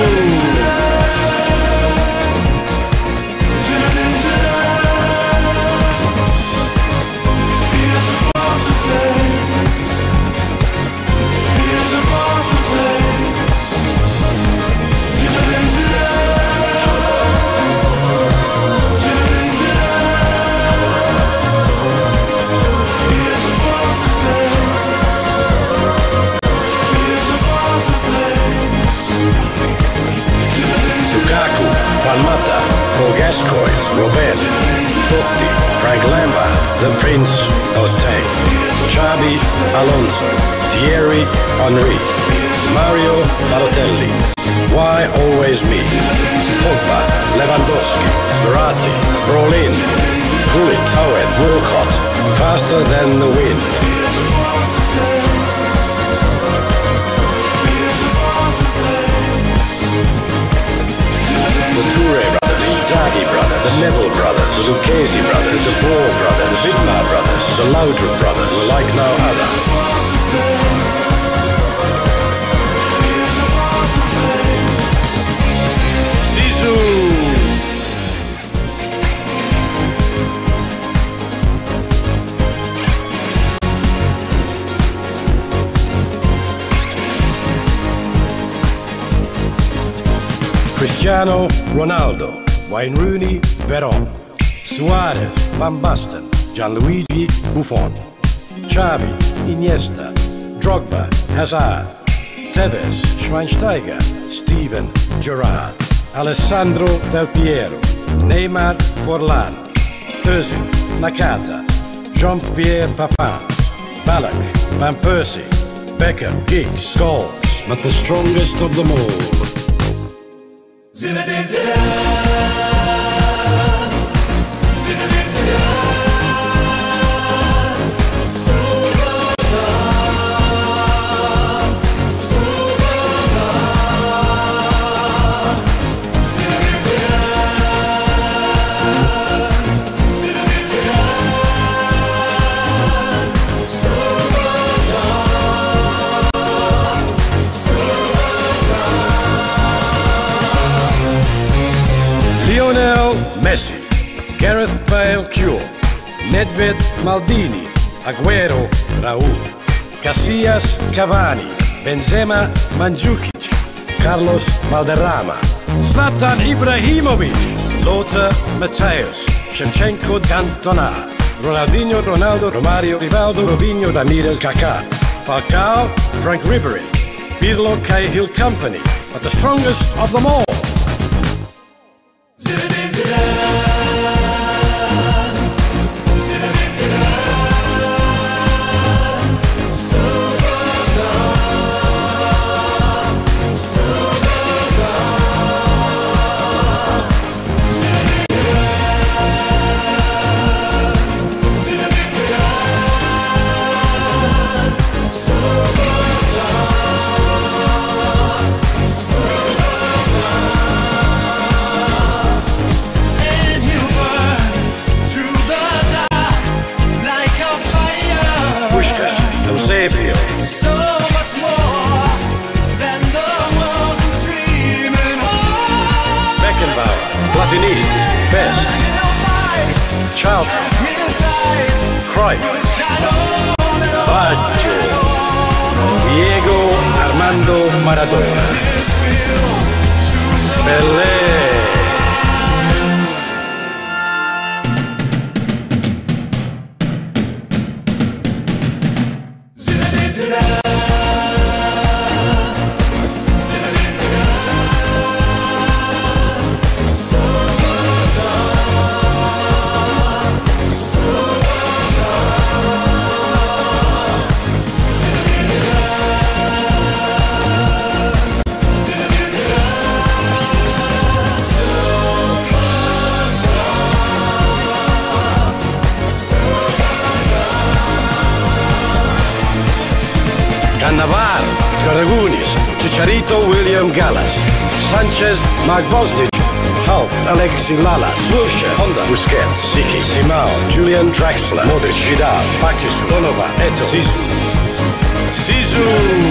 S1: Lukaku, Juan Mata, Paul Gascoigne, Robben, Totti, Frank Lampard, the Prince Otey, Xabi Alonso, Thierry Henry, Mario Balotelli. Why always me? Pogba, Lewandowski, Verratti, Brolin, Gullit, Owen, Walcott, faster than the wind. The Toure brothers, the Inzaghi brothers, the Neville brothers, the Lucchesi brothers, the Boer brothers, the Vidmar brothers, the Laudrup brothers were like no other. Zizou! Cristiano Ronaldo, Wayne Rooney, Veron, Suarez, Van Basten, Gianluigi Buffon, Xavi, Iniesta, Drogba, Hazard, Tevez, Schweinsteiger, Steven Gerrard, Alessandro Del Piero, Neymar Forlan, Özil, Nakata, Jean-Pierre Papin, Ballack, Van Persie, Beckham, Giggs, Scholes, but the strongest of them all.
S2: Zinedine Zidane, Zinedine Zidane, superstar, superstar. Zinedine Zidane, Zinedine Zidane, superstar, superstar.
S1: Lionel Messi, Gareth Bale Cure, Nedved Maldini, Aguero Raúl, Casillas Cavani, Benzema Mandzukic, Carlos Valderrama, Zlatan Ibrahimovic, Lothar Matthäus, Shevchenko Cantona, Ronaldinho Ronaldo Romario Rivaldo Robinho Ramirez Kaká, Falcao Frank Ribery, Pirlo Cahill Company, but the strongest of them all.
S2: Zinedine Zidane, Zinedine Zidane, superstar, superstar. Zinedine Zidane, Zinedine Zidane, superstar, superstar. And you burn through the dark like a fire.
S1: Puskás, Eusebio,
S2: So much more than the world is dreaming of.
S1: Beckenbauer, Platini, Best,
S2: He'll fight
S1: Charlton,
S2: his light,
S1: Cruyff,
S2: shine on and on.
S1: Baggio, Diego Armando Maradona,
S2: His will to survive.
S1: Pelé,
S2: Zinedine Zidane, Zinedine Zidane, superstar, superstar. Zinedine Zidane, Zinedine Zidane,
S1: Cannavaro, Dragunis, Chicharito William Gallas, Sanchez Mark Bosnich, Hulk Alexi Lalas, Wilshere Honda Busquets, Siki Simao, Julian Draxler, Modric Vidal, Patisu, Donovan, Eto'o, Zizou. Zizou!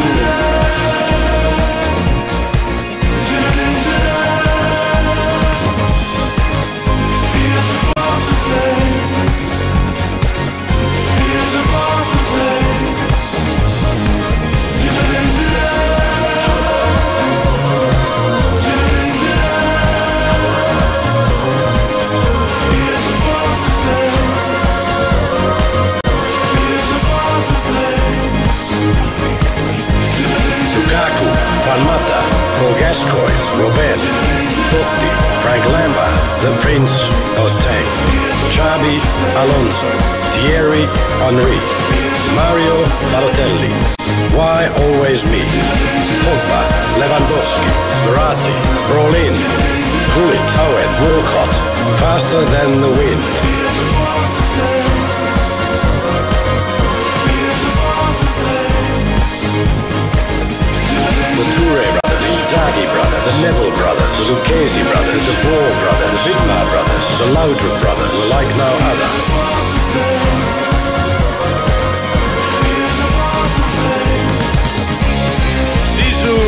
S1: Lukaku, Van Mata, Paul Gascoigne, Robben, Totti, Frank Lampard, the Prince Boateng, Xabi Alonso, Thierry Henry, Mario Balotelli. Why always me? Pogba, Lewandowski, Verratti, Brolin, Gullit, Owen, Walcott, faster than the wind. The Toure brothers, the Inzaghi brothers, the Neville brothers, the Lucchesi brothers, the Ball brothers, the Vidmar brothers, the Laudrup brothers, were like no other. Zizou!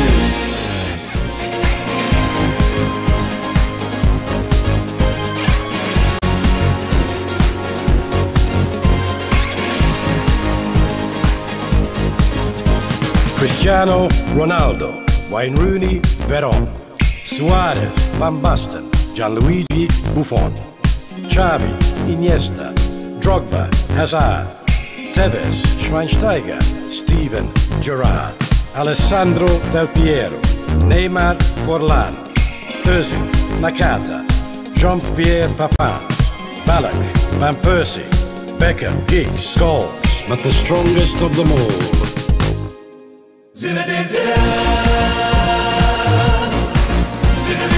S1: Cristiano Ronaldo, Wayne Rooney, Veron, Suarez, Van Basten, Gianluigi Buffon, Xavi, Iniesta, Drogba, Hazard, Tevez, Schweinsteiger, Steven Gerrard, Alessandro Del Piero, Neymar Forlan, Özil, Nakata, Jean-Pierre Papin, Ballack, Van Persie, Beckham, Giggs, Scholes, but the strongest of them all.
S2: Zinedine Zidane, Zinedine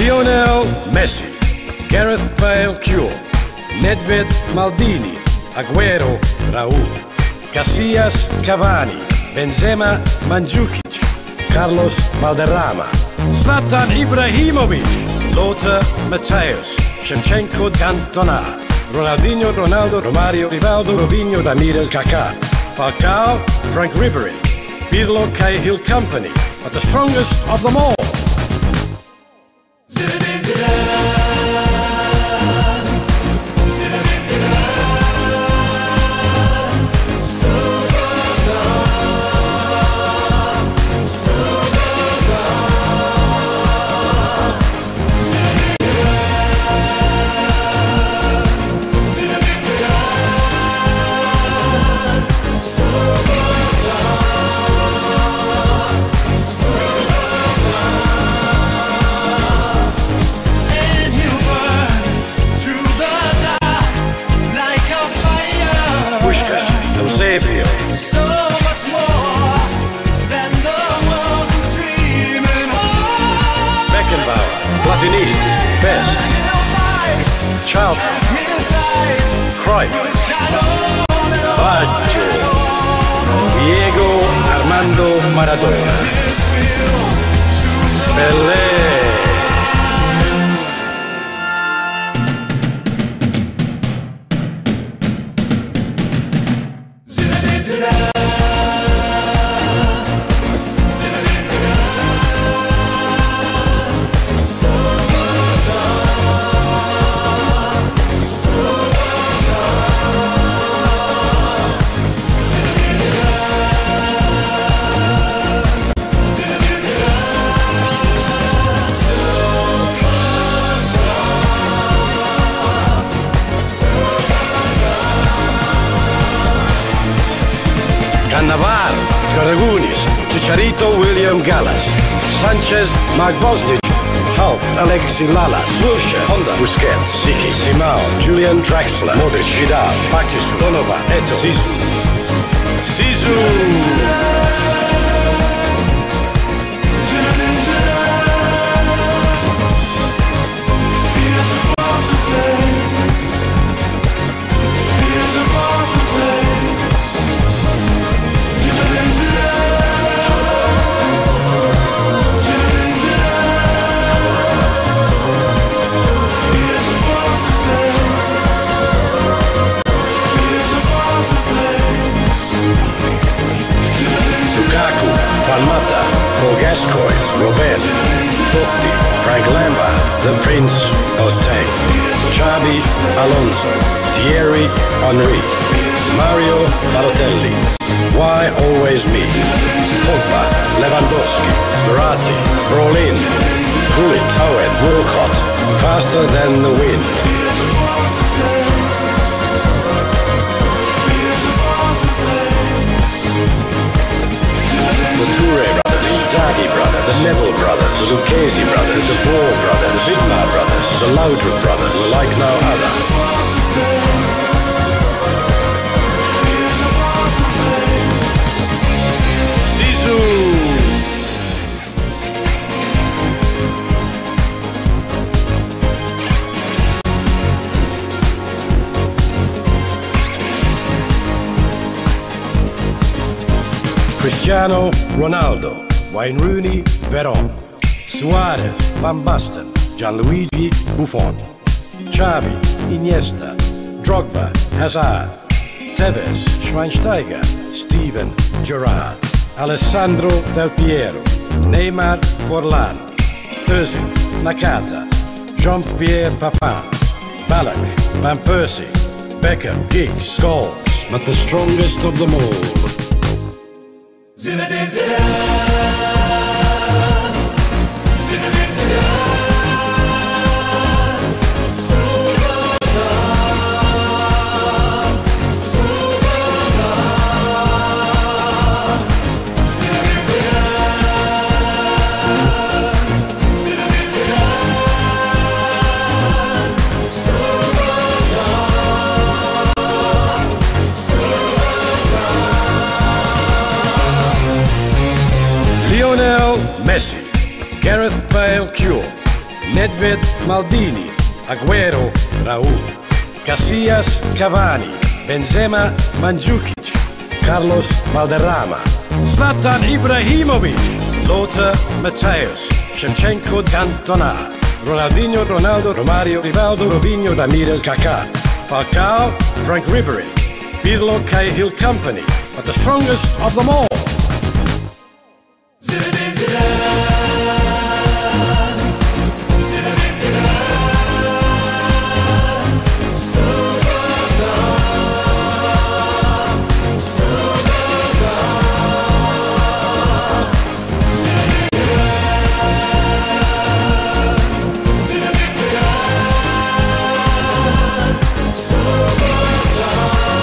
S1: Lionel Messi, Gareth Bale Cure, Nedved Maldini, Agüero Raúl, Casillas Cavani, Benzema Mandzukic, Carlos Valderrama, Zlatan Ibrahimovic, Lothar Matthäus, Shevchenko Cantona, Ronaldinho Ronaldo Romario Rivaldo Robinho Ramirez Kaká, Falcao Frank Ribery, Pirlo Cahill Company, but the strongest of them all.
S2: Zinedine Zidane. Zinedine Zidane. Superstar. Superstar. Zinedine Zidane. Zinedine Zidane. Superstar. And you burn through the dark like a fire.
S1: Puskás, Eusebio,
S2: So much more than the world was dreaming of.
S1: Beckenbauer, Platini, Best,
S2: He'll fight
S1: Charlton,
S2: his light,
S1: Cruyff,
S2: shadow on it all.
S1: Baggio, Diego Armando Maradona,
S2: His will to survive.
S1: Pelé,
S2: Zinedine Zidane. Zinedine Zidane. Superstar. Superstar. Zinedine Zidane. Zinedine Zidane.
S1: Cannavaro, Dragunis, Chicharito William Gallas, Sanchez Mark Bosnich, Hulk Alexi Lalas, Wilshere Honda, Busquets, Siki Simao, Julian Draxler, Modric, Vidal, Batistu, Donovan, Eto'o, Zizou, Zizou, Lukaku, Falmata, Paul Gascoigne, Robben, Totti, Frank Lampard, the Prince Oteng, Xabi Alonso, Thierry Henry, Mario Balotelli, why always me? Pogba, Lewandowski, Verratti, Brolin, Gullit, Owen, Walcott, faster than the wind. The Toure brothers, the Inzaghi brothers, the Neville brothers, the Lucchesi brothers, the Ball brothers, the Vidmar brothers, the Laudrup brothers, were like no other. Zizou! Cristiano Ronaldo, Wayne Rooney, Veron, Suarez, Van Basten, Gianluigi Buffon, Xavi, Iniesta, Drogba, Hazard, Tevez, Schweinsteiger, Steven Gerrard, Alessandro Del Piero, Neymar Forlan, Özil, Nakata, Jean-Pierre Papin, Ballack, Van Persie, Beckham, Giggs, Scholes, but the strongest of them all.
S2: Zinedine Zidane. Zinedine Zidane. Superstar. Superstar. Zinedine Zidane. Zinedine Zidane. Superstar. Superstar.
S1: Lionel Messi, Gareth Bale Cure, Nedved, Maldini, Agüero, Raúl, Casillas, Cavani, Benzema, Mandzukic, Carlos Valderrama, Zlatan Ibrahimovic, Lothar Matthäus, Shevchenko, Cantona, Ronaldinho, Ronaldo, Romario, Rivaldo, Robinho, Ramirez, Kaká, Falcao, Frank Ribery, Pirlo, Cahill Company, but the strongest of them all.
S2: Zinedine Zidane. Zinedine Zidane. Superstar. Superstar. Zinedine Zidane. Zinedine Zidane. Superstar.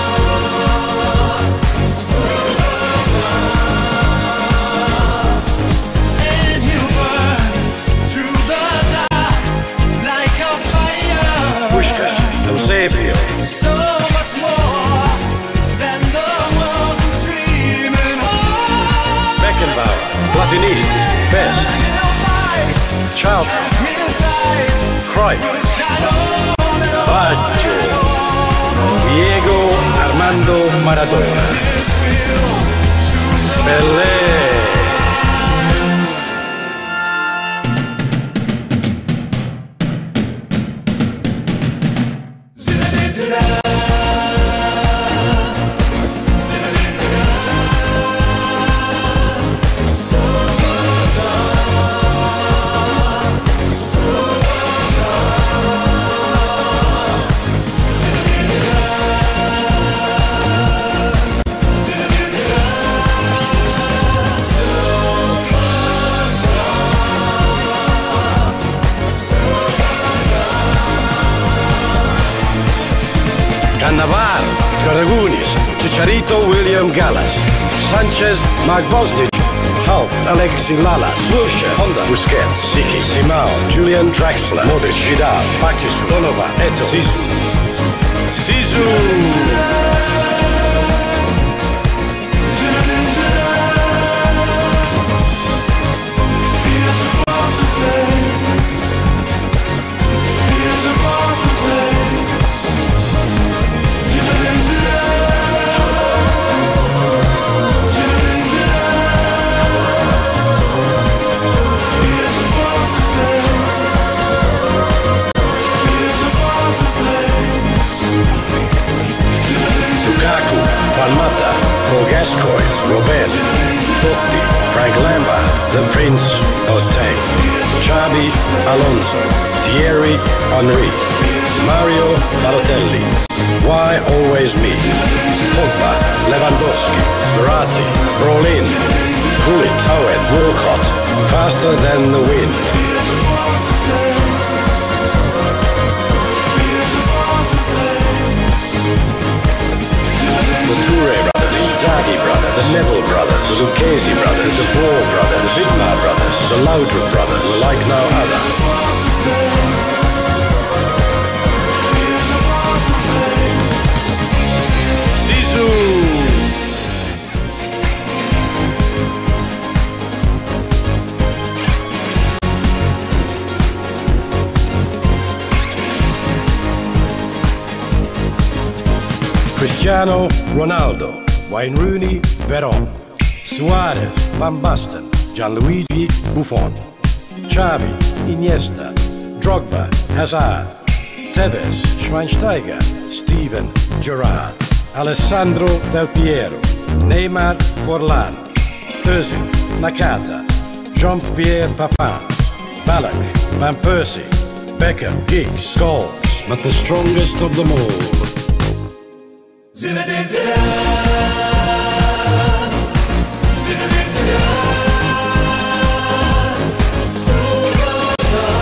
S2: And you burn through the dark like a fire.
S1: Puskás, Eusebio,
S2: So much more than the world was dreaming of.
S1: Beckenbauer, Platini, Best,
S2: In a fight,
S1: Charlton,
S2: his light
S1: Cruyff,
S2: would shine on and on
S1: Baggio, Diego Armando Maradona,
S2: his will to survive.
S1: Pelé.
S2: Zinedine Zidane. Zinedine Zidane. Superstar. Superstar. Zinedine Zidane. Zinedine
S1: Cannavaro, Dragunis, Chicharito, William Gallas, Sanchez, Mark Bosnich, Hulk, Alexi Lalas, Wilshere, Honda, Busquets, Siki, Simao, Julian Draxler, Modric, Vidal, Patricio, Donova, Eto'o, Zizou. Zizou! Lukaku, Juan Mata, Paul Gascoigne, Robben, Totti, Frank Lampard, the Prince, Otey, Xabi Alonso, Thierry Henry, Mario Balotelli. Why always me? Pogba, Lewandowski, Verratti, Brolin, Gullit, Owen, Walcott, faster than the wind. The Toure brothers, the Inzaghi brothers, the Neville brothers, the Lucchesi brothers, the Ball brothers, the Vidmar brothers, the Laudrup brothers, were like no other. Zizou! Cristiano Ronaldo, Wayne Rooney, Veron, Suarez, Van Basten, Gianluigi Buffon, Xavi, Iniesta, Drogba, Hazard, Tevez, Schweinsteiger, Steven Gerrard, Alessandro Del Piero, Neymar Forlan, Özil, Nakata, Jean-Pierre Papin, Ballack, Van Persie, Beckham, Giggs, Scholes, but the strongest of them all.
S2: Zinedine Zidane. Zinedine Zidane. Superstar.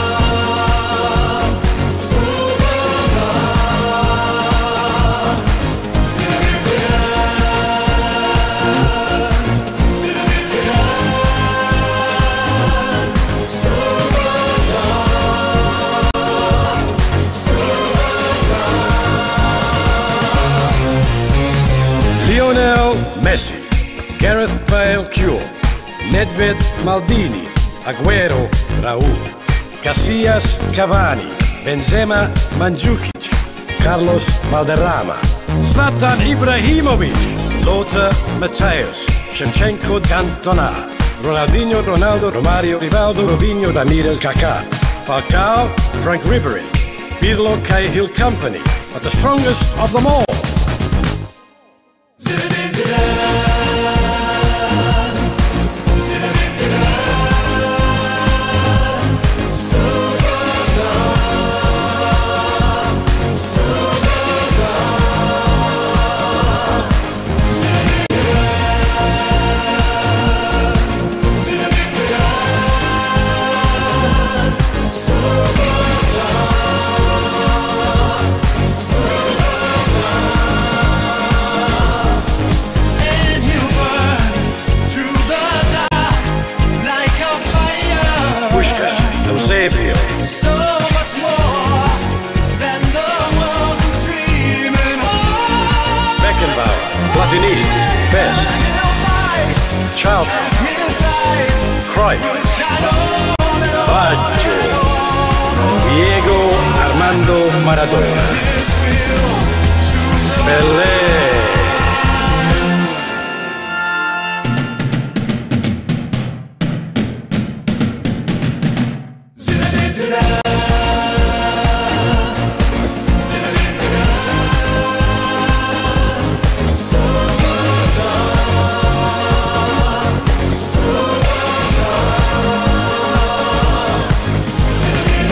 S2: Superstar. Zinedine Zidane. Zinedine Zidane. Superstar.
S1: Lionel Messi, Gareth Bale Cure, Nedved Maldini, Agüero Raúl, Casillas, Cavani, Benzema, Mandzukic, Carlos Valderrama, Zlatan Ibrahimovic, Lothar Matthäus, Shevchenko, Cantona, Ronaldinho, Ronaldo, Romario, Rivaldo, Robinho, Ramirez, Kaká, Falcao, Frank Ribery, Pirlo, Cahill Company, but the strongest of them all.
S2: Zinedine Zidane. Zinedine Zidane. Superstar. Superstar. Zinedine Zidane. Zinedine Zidane. Superstar. And you burn through the dark like a fire.
S1: Puskás, Eusebio,
S2: So much more than the world was dreaming of.
S1: Beckenbauer, Platini, Best,
S2: In a fight,
S1: Charlton,
S2: his light
S1: Cruyff,
S2: would shine on and on
S1: Baggio,
S2: and on.
S1: Diego Armando Maradona,
S2: His will to survive.
S1: Pelé.
S2: Zinedine Zidane. Zinedine Zidane. Superstar. Superstar. Zinedine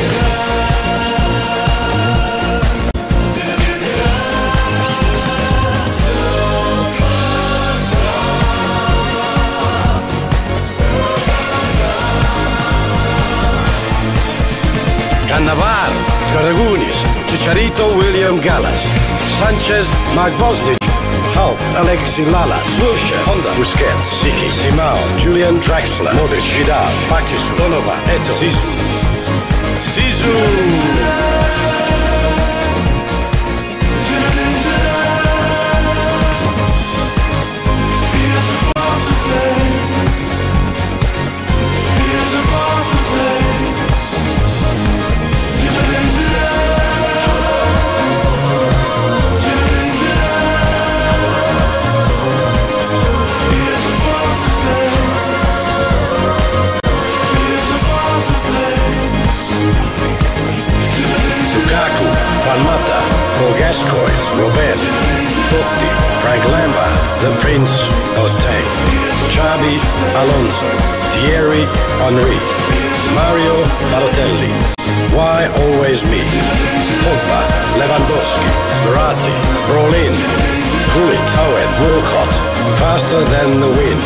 S2: Zidane. Zinedine Zidane.
S1: Cannavaro, Karagunis, Chicharito, William Gallas, Sanchez, Mark Bosnich, Hulk, Alexi Lalas, Wilshere, Honda, Busquets, Siki, Simao, Julian Draxler, Modric, Vidal, Batisu, Donovan, Eto'o, Zizou. Zizou! Lukaku, Juan Mata, Paul Gascoigne, Robben, Totti, Frank Lampard, the Prince Otey, Xabi Alonso, Thierry Henry, Mario Balotelli. Why always me? Pogba, Lewandowski, Verratti, Brolin, Gullit, Owen, Walcott, faster than the wind.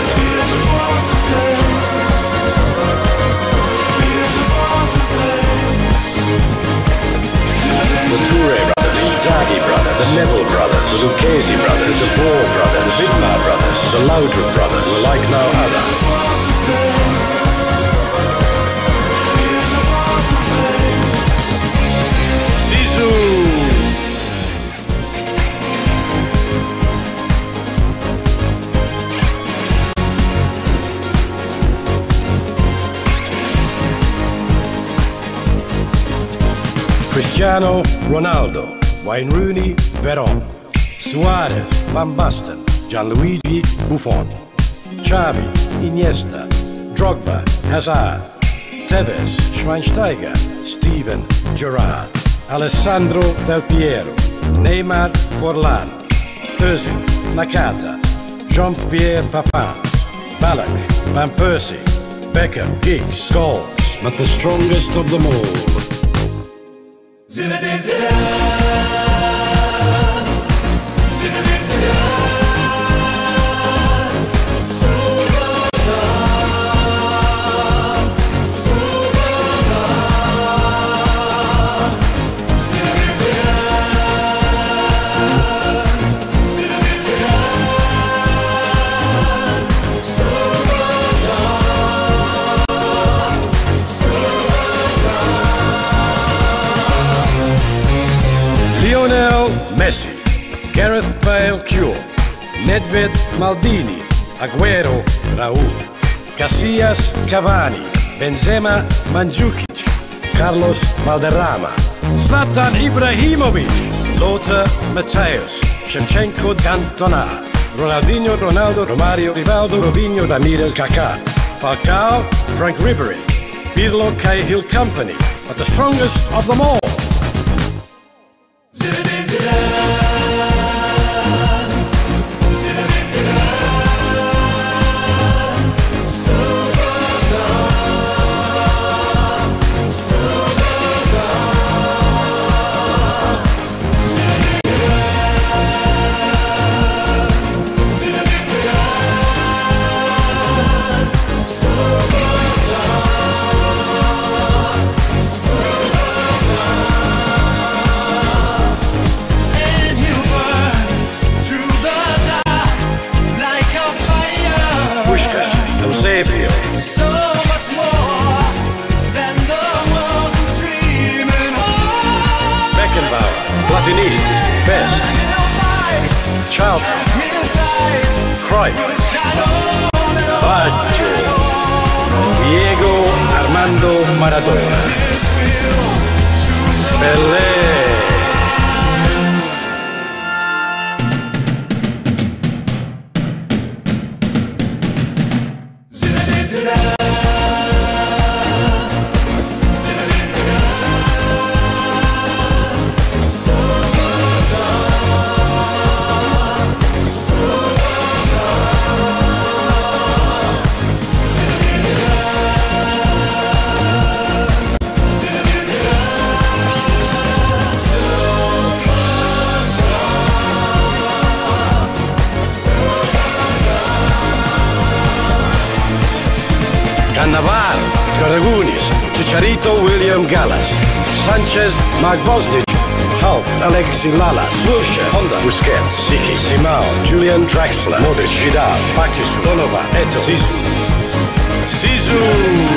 S1: The Toure brothers, the Inzaghi brothers, the Neville brothers, the Lucchesi brothers, the Boer brothers, the Vidmar brothers, the Laudrup brothers were like no other. Zizou! Cristiano Ronaldo, Wayne Rooney, Veron, Suarez, Van Basten, Gianluigi Buffon, Xavi, Iniesta, Drogba, Hazard, Tevez, Schweinsteiger, Steven Gerrard, Alessandro Del Piero, Neymar Forlan, Özil, Nakata, Jean-Pierre Papin, Ballack, Van Persie, Beckham, Giggs, Scholes, but the strongest of them all.
S2: Zinedine Zidane. Zinedine Zidane. Superstar. Superstar. Zinedine Zidane. Zinedine Zidane. Superstar.
S1: Lionel Messi, Gareth Bale Cure, Nedved Maldini, Aguero Raul, Casillas Cavani, Benzema Mandzukic, Carlos Valderrama, Zlatan Ibrahimovic, Lothar Matthäus, Shevchenko Cantona, Ronaldinho, Ronaldo, Romario, Rivaldo, Robinho, Ramirez, Kaká, Falcao, Frank Ribery, Pirlo, Cahill Company, but the strongest of them all.
S2: Zinedine Zidane. Zinedine Zidane. Superstar. Superstar. Zinedine Zidane. Zinedine Zidane. Superstar. And you burn through the dark like a fire.
S1: Puskás, Eusebio,
S2: So much more than the world was dreaming of.
S1: Beckenbauer, Platini, Best,
S2: In a fight,
S1: Charlton,
S2: his light
S1: Cruyff,
S2: will shine on and on.
S1: Baggio, Diego Armando Maradona,
S2: His will to survive.
S1: Pelé.
S2: Zinedine Zidane. Zinedine Zidane. Superstar. Superstar. Zinedine Zidane. Zinedine Zidane.
S1: Cannavaro, Karagunis, Chicharito, William Gallas, Sanchez, Mark Bosnich, Hulk, Alexi Lalas, Wilshere, Honda, Busquets, Siki, Simao, Julian Draxler, Modric, Vidal, Patricio, Donovan, Eto'o, Zizou. Zizou!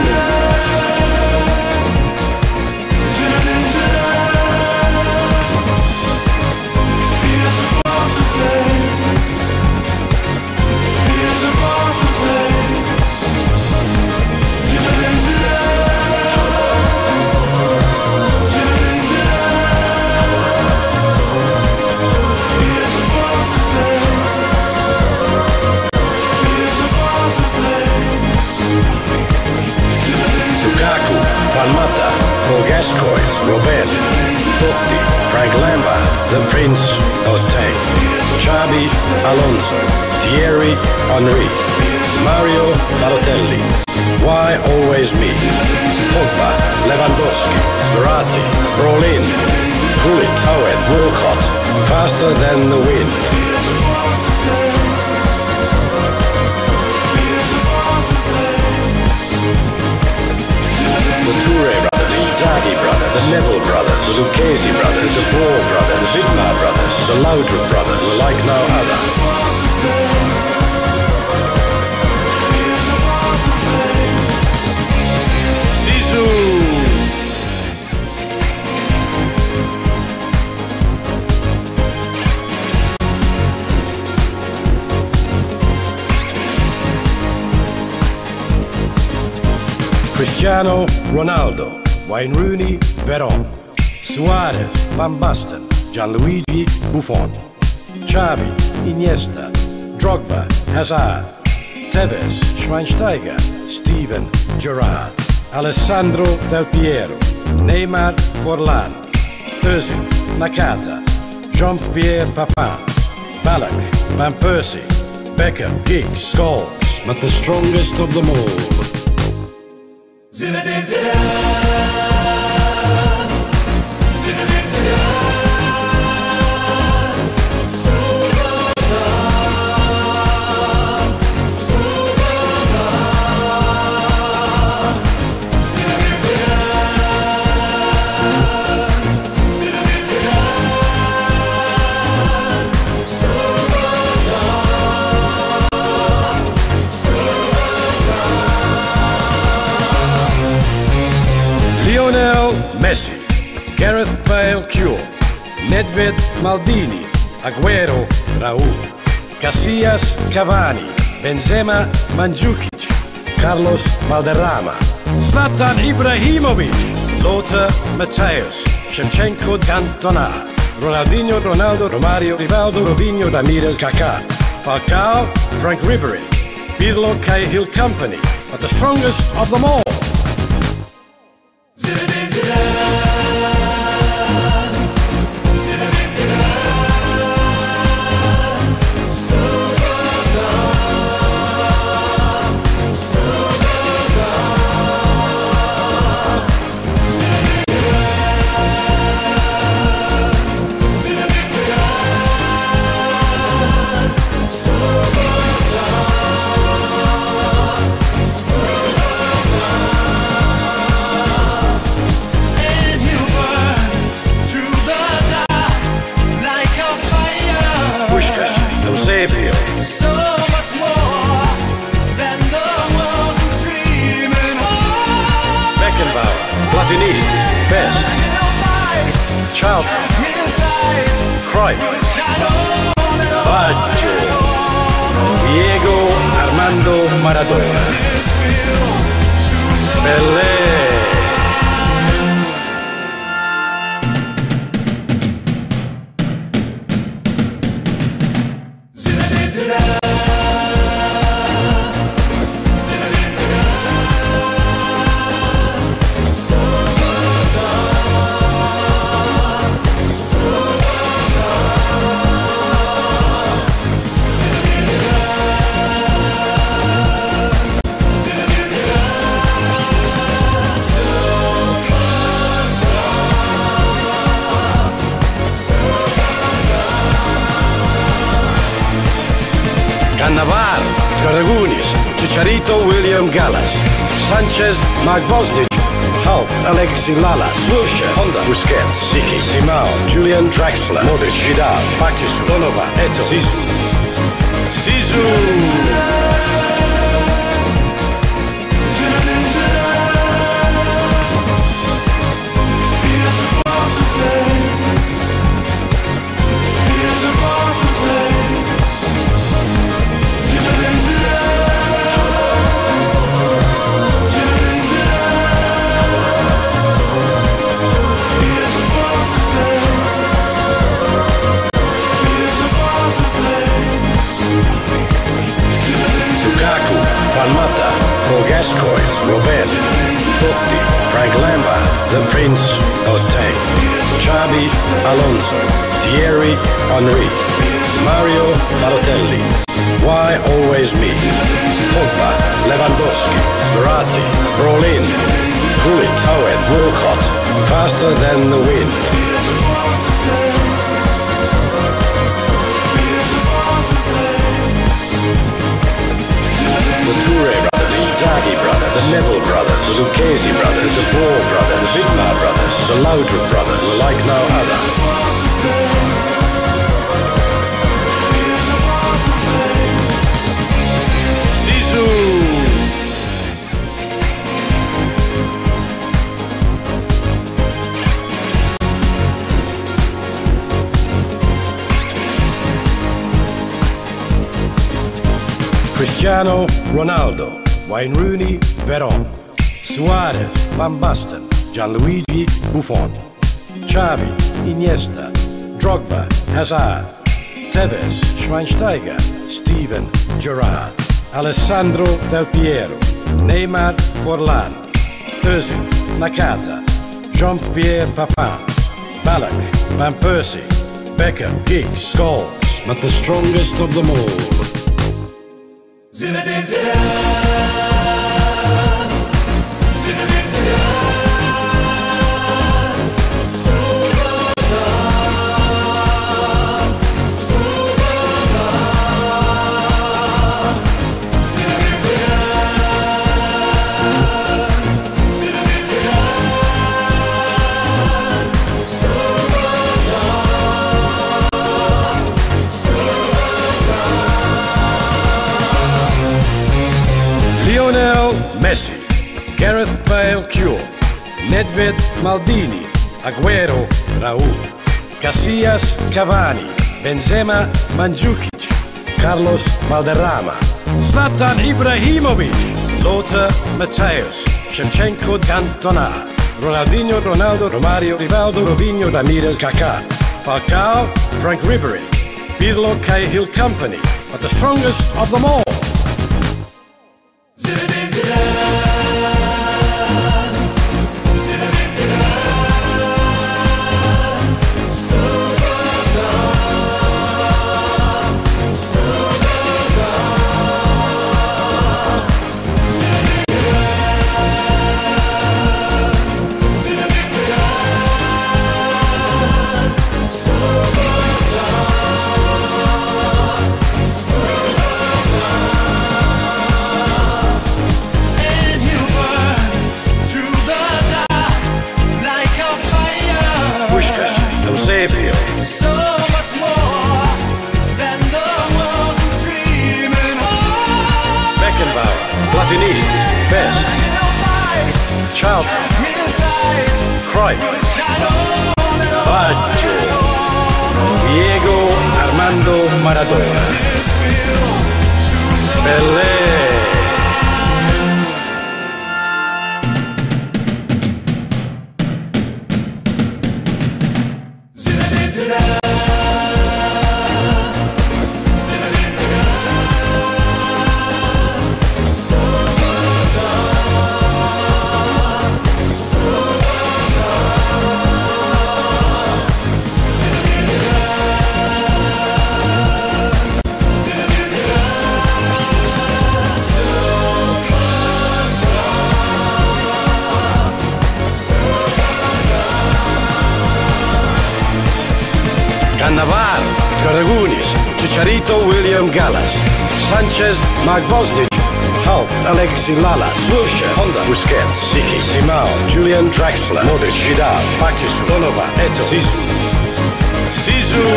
S1: Lukaku, Juan Mata, Paul Gascoigne, Robben, Totti, Frank Lampard, the Prince, Otey, Xabi Alonso, Thierry Henry, Mario Balotelli, why always me? Pogba, Lewandowski, Verratti, Brolin, Gullit, Owen, Walcott, faster than the wind. The Toure brothers, the Inzaghi brothers, the Neville brothers, the Lucchesi brothers, the Ball brothers, the Vidmar brothers, the Laudrup brothers were like no other. Zizou! Cristiano Ronaldo, Wayne Rooney, Veron, Suarez, Van Basten, Gianluigi Buffon, Xavi, Iniesta, Drogba, Hazard, Tevez, Schweinsteiger, Steven Gerrard, Alessandro Del Piero, Neymar Forlan, Özil, Nakata, Jean-Pierre Papin, Ballack, Van Persie, Beckham, Giggs, Scholes, but the strongest of them all.
S2: Zinedine Zidane. Zinedine Zidane. Superstar. Superstar. Zinedine Zidane. Zinedine Zidane. Superstar.
S1: Lionel Messi, Gareth Bale Cure, Nedved Maldini, Aguero Raul, Casillas Cavani, Benzema Mandzukic, Carlos Valderrama, Zlatan Ibrahimovic, Lothar Matthäus, Shevchenko, Cantona, Ronaldinho, Ronaldo, Romario, Rivaldo, Robinho, Ramirez, Kaká, Falcao, Frank Ribery, Pirlo, Cahill Company, but the strongest of them all.
S2: Zinedine Zidane. Zinedine Zidane. Superstar. Superstar. Zinedine Zidane. Superstar. And you burn through the dark like a fire.
S1: Puskás, Eusebio,
S2: So much more than the world was dreaming of.
S1: Beckenbauer, Platini, Best,
S2: He'll fight
S1: Charlton,
S2: his light.
S1: Cruyff,
S2: Will shine on and on
S1: Baggio, Diego Armando Maradona,
S2: his will to survive.
S1: Pelé.
S2: Zinedine Zidane. Zinedine Zidane. Superstar. Superstar. Zinedine Zidane. Zinedine Zidane.
S1: Cannavaro, Karagunis, Chicharito, William Gallas, Sanchez, Mark Bosnich, Hulk, Alexi Lalas, Wilshere, Honda, Busquets, Siki, Simao, Julian Draxler, Modric, Vidal, Batistu, Donovan, Eto'o, Zizou. Zizou! Lukaku, Juan Mata, Paul Gascoigne, Robben, Totti, Frank Lampard, the Prince Otey, Xabi Alonso, Thierry Henry, Mario Balotelli. Why always me? Pogba, Lewandowski, Verratti, Brolin, Gullit, Owen, Walcott, faster than the wind. The Toure brothers, the Inzaghi brothers, the Neville brothers, the Lucchesi brothers, the Ball brothers, the Vidmar brothers, the Laudrup brothers were like no other. Zizou! Cristiano Ronaldo, Wayne Rooney, Veron, Suarez, Van Basten, Gianluigi Buffon, Xavi, Iniesta, Drogba, Hazard, Tevez, Schweinsteiger, Steven Gerrard, Alessandro Del Piero, Neymar Forlan, Özil, Nakata, Jean-Pierre Papin, Ballack, Van Persie, Beckham, Giggs, Scholes, but the strongest of them all.
S2: Zinedine Zidane. Zinedine Zidane. Superstar. Superstar. Zinedine Zidane. Zinedine Zidane. Superstar. Superstar.
S1: Lionel Messi, Gareth Bale Cure, Nedved Maldini, Aguero Raul, Casillas Cavani, Benzema Mandzukic, Carlos Valderrama, Zlatan Ibrahimovic, Lothar Matthäus, Shevchenko Cantona, Ronaldinho, Ronaldo, Romario, Rivaldo, Robinho, Ramirez, Kaká. Falcao, Frank Ribery, Pirlo, Cahill Company, but the strongest of them all.
S2: Zinedine Zidane. Zinedine Zidane. Superstar. Superstar. Zinedine Zidane. Zinedine Zidane. Superstar. And you burn through the dark like a fire.
S1: Puskás, Eusebio,
S2: So much more than the world was dreaming of.
S1: Beckenbauer, Platini, Best,
S2: He'll fight
S1: Charlton,
S2: his light.
S1: Cruyff,
S2: Will shine on and on
S1: Baggio, Diego Armando Maradona,
S2: his will to survive.
S1: Pelé.
S2: Zinedine Zidane. Zinedine Zidane. Superstar. Superstar. Zinedine Zidane. Zinedine Zidane.
S1: Cannavaro, Karagunis, Chicharito, William Gallas, Sanchez, Mark Bosnich, Hulk, Alexi Lalas, Wilshere, Honda, Busquets, Siki, Simao, Julian Draxler, Modric, Vidal, Patrice, Donovan, Eto'o, Zizou. Zizou!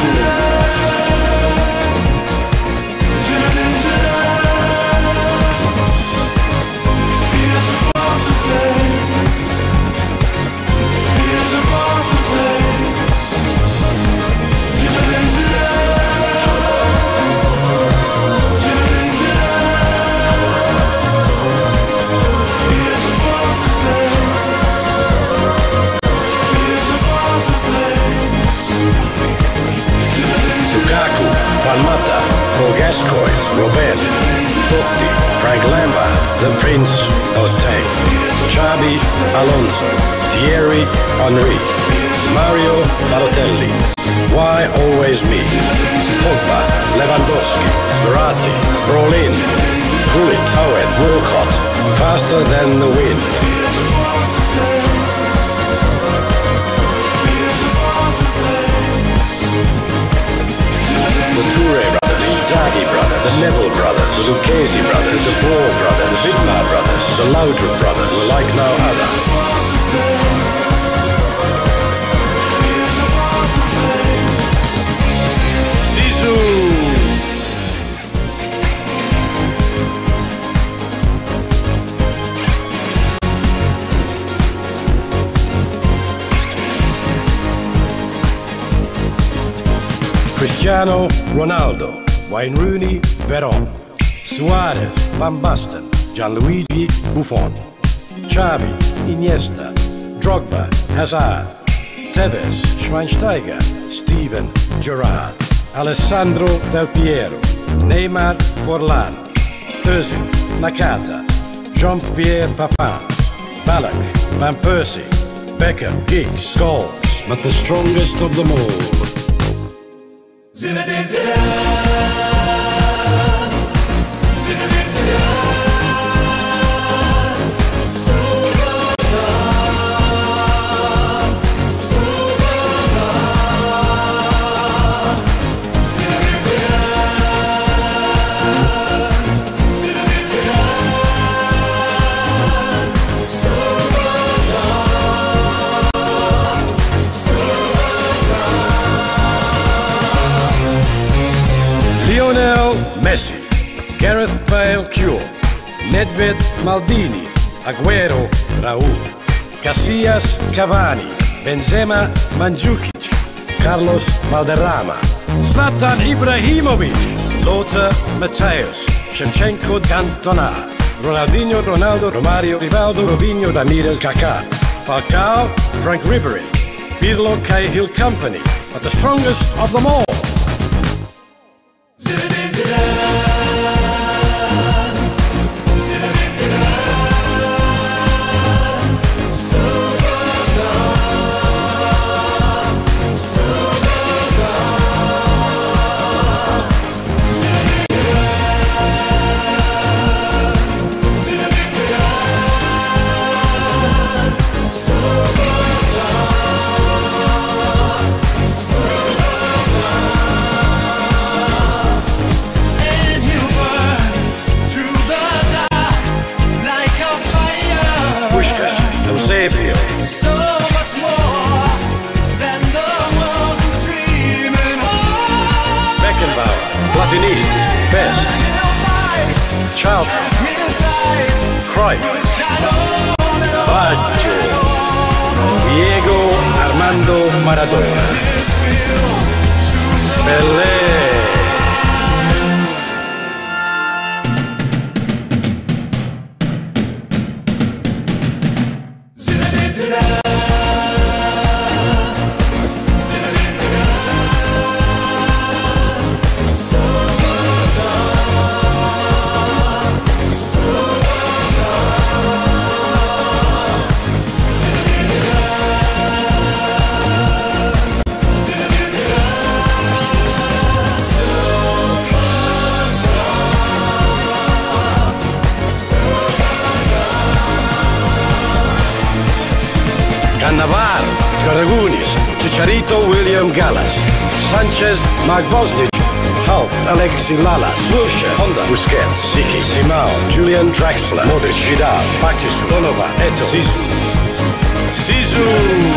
S1: Lukaku, Juan Mata, Paul Gascoigne, Robben, Totti, Frank Lampard, the Prince, Otey, Xabi Alonso, Thierry Henry, Mario Balotelli. Why always me? Pogba, Lewandowski, Verratti, Brolin, Gullit, Owen, Walcott, faster than the wind. The Toure brothers, the Inzaghi brothers, the Neville brothers, the Lucchesi brothers, the Boer brothers, the Vidmar brothers, the Laudrup brothers were like no other. Zizou! Cristiano Ronaldo, Wayne Rooney, Veron, Suarez, Van Basten, Gianluigi Buffon, Xavi, Iniesta, Drogba, Hazard, Tevez, Schweinsteiger, Steven Gerrard, Alessandro Del Piero, Neymar Forlan, Özil, Nakata, Jean-Pierre Papin, Ballack, Van Persie, Beckham, Giggs, Scholes, but the strongest of them all.
S2: Zinedine Zidane. Zinedine Zidane. Superstar. Superstar. Zinedine Zidane. Zinedine Zidane. Superstar. Superstar.
S1: Lionel Messi, Gareth Bale Cure, Nedved Maldini, Aguero Raul, Casillas Cavani, Benzema Mandzukic, Carlos Valderrama, Zlatan Ibrahimovic, Lothar Matthäus, Shevchenko Cantona, Ronaldinho, Ronaldo, Romario, Rivaldo, Robinho, Ramirez, Kaká, Falcao, Frank Ribery, Pirlo, Cahill Company, but the strongest of them all.
S2: Zinedine Zidane. Zinedine Zidane. Superstar. Superstar. Zinedine Zidane. Zinedine Zidane. Superstar. And you burn through the dark like a fire.
S1: Puskás, Eusebio,
S2: So much more than the world is dreaming of.
S1: Beckenbauer, Platini, Best,
S2: In a fight,
S1: Charlton,
S2: his light
S1: Cruyff,
S2: will shine on and on
S1: Baggio, Diego Armando Maradona,
S2: his will to survive.
S1: Pelé.
S2: Zinedine Zidane. Zinedine Zidane. Superstar. Superstar. Zinedine Zidane. Zinedine Zidane.
S1: Cannavaro, Garagunis, Chicharito, William Gallas, Sanchez, Mark Bosnich, Hulk, Alexi Lalas, Wilshere, Honda, Busquets, Siki, Simao, Julian Draxler, Modric, Vidal, Batistu, Donovan, Eto'o, Zizou. Zizou!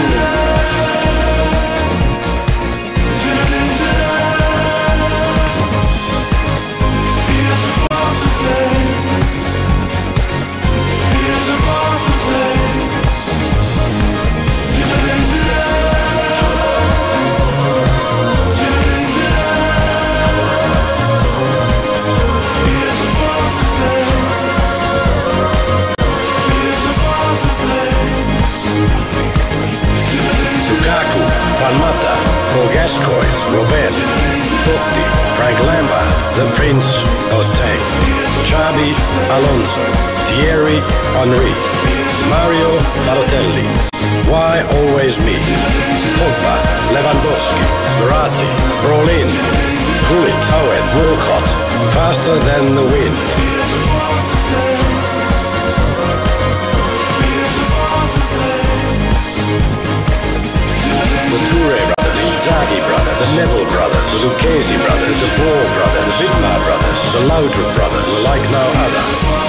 S1: Lukaku, Juan Mata, Paul Gascoigne, Robben, Totti, Frank Lampard, the Prince, Boateng, Xabi Alonso, Thierry Henry, Mario Balotelli. Why always me? Pogba, Lewandowski, Verratti, Brolin, Gullit, Owen, Walcott, faster than the wind. The Toure brothers, the Inzaghi brothers, the Neville brothers, the Lucchesi brothers, the Ball brothers, the Vidmar brothers, the Laudrup brothers were like no other.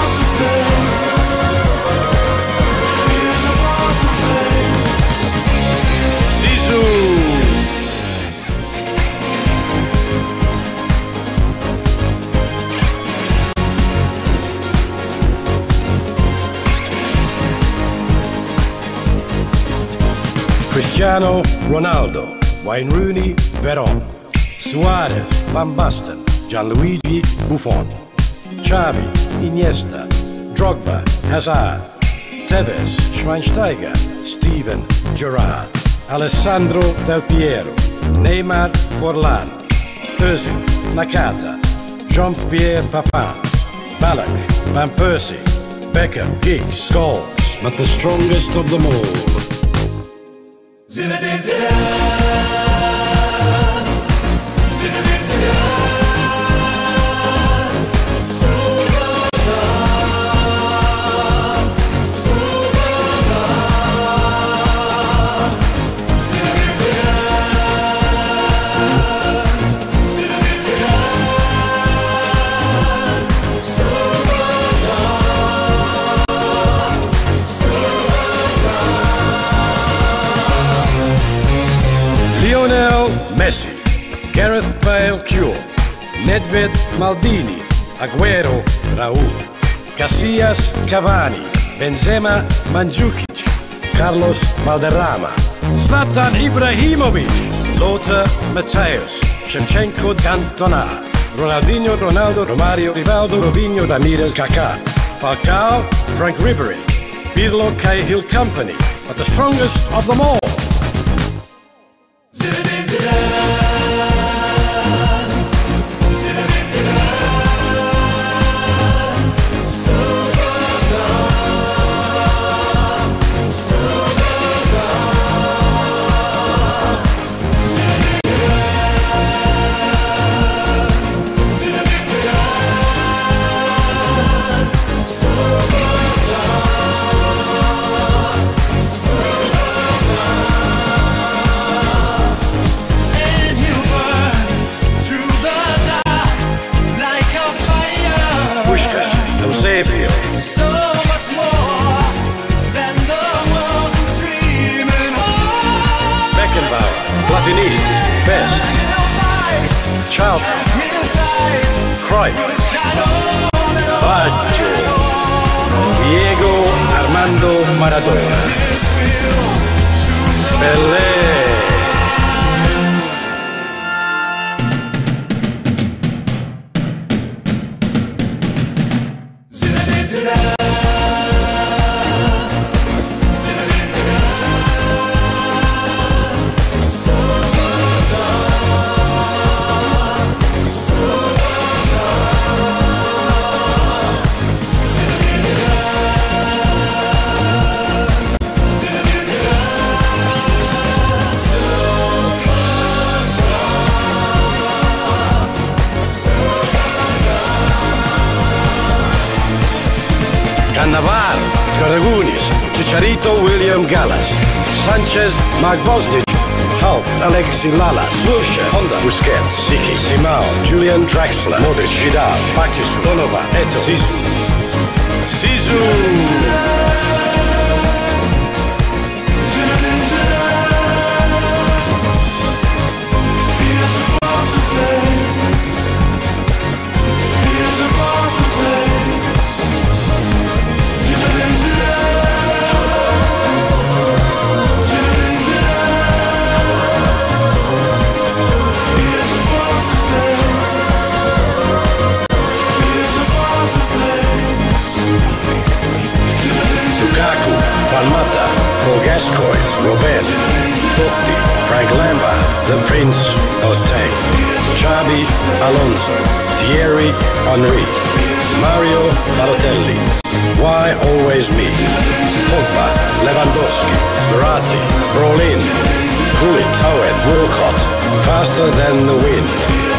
S1: Zizou! Cristiano Ronaldo, Wayne Rooney, Veron, Suarez, Van Basten, Gianluigi Buffon, Xavi, Iniesta, Drogba, Hazard, Tevez, Schweinsteiger, Steven Gerrard, Alessandro Del Piero, Neymar Forlan, Özil, Nakata, Jean-Pierre Papin, Ballack, Van Persie, Beckham, Giggs, Scholes, but the strongest of them all.
S2: Zinedine Zidane. Zinedine Zidane. Superstar. Superstar. Zinedine Zidane. Zinedine Zidane. Superstar. Superstar.
S1: Lionel Messi, Gareth Bale Cure, Nedved Maldini, Aguero Raul, Casillas Cavani, Benzema Mandzukic, Carlos Valderrama, Zlatan Ibrahimovic, Lothar Matthäus, Shevchenko Cantona, Ronaldinho, Ronaldo, Romario, Rivaldo, Robinho, Ramirez, Kaká, Falcao, Frank Ribery, Pirlo, Cahill Company, but the strongest of them all.
S2: So much more than the world is dreaming of.
S1: Beckenbauer, Platini, Best, Charlton, Cruyff, Baggio, Diego Armando Maradona, Pelé. Cannavaro, Karagunis, Chicharito, William Gallas, Sanchez, Mark Bosnich, Hulk, Alexi Lalas, Wilshere, Honda, Busquets, Siki, Simao, Julian Draxler, Modric, Vidal, Patisu, Donovan, Eto, Zizou. Zizou! Almata, Gascoigne, Robben, Totti, Frank Lampard, the Prince of Tang, Xabi Alonso, Thierry Henry, Mario Balotelli. Why always me? Pogba, Lewandowski, Verratti, Brolin, Gullit, Owen, Walcott, faster than the wind.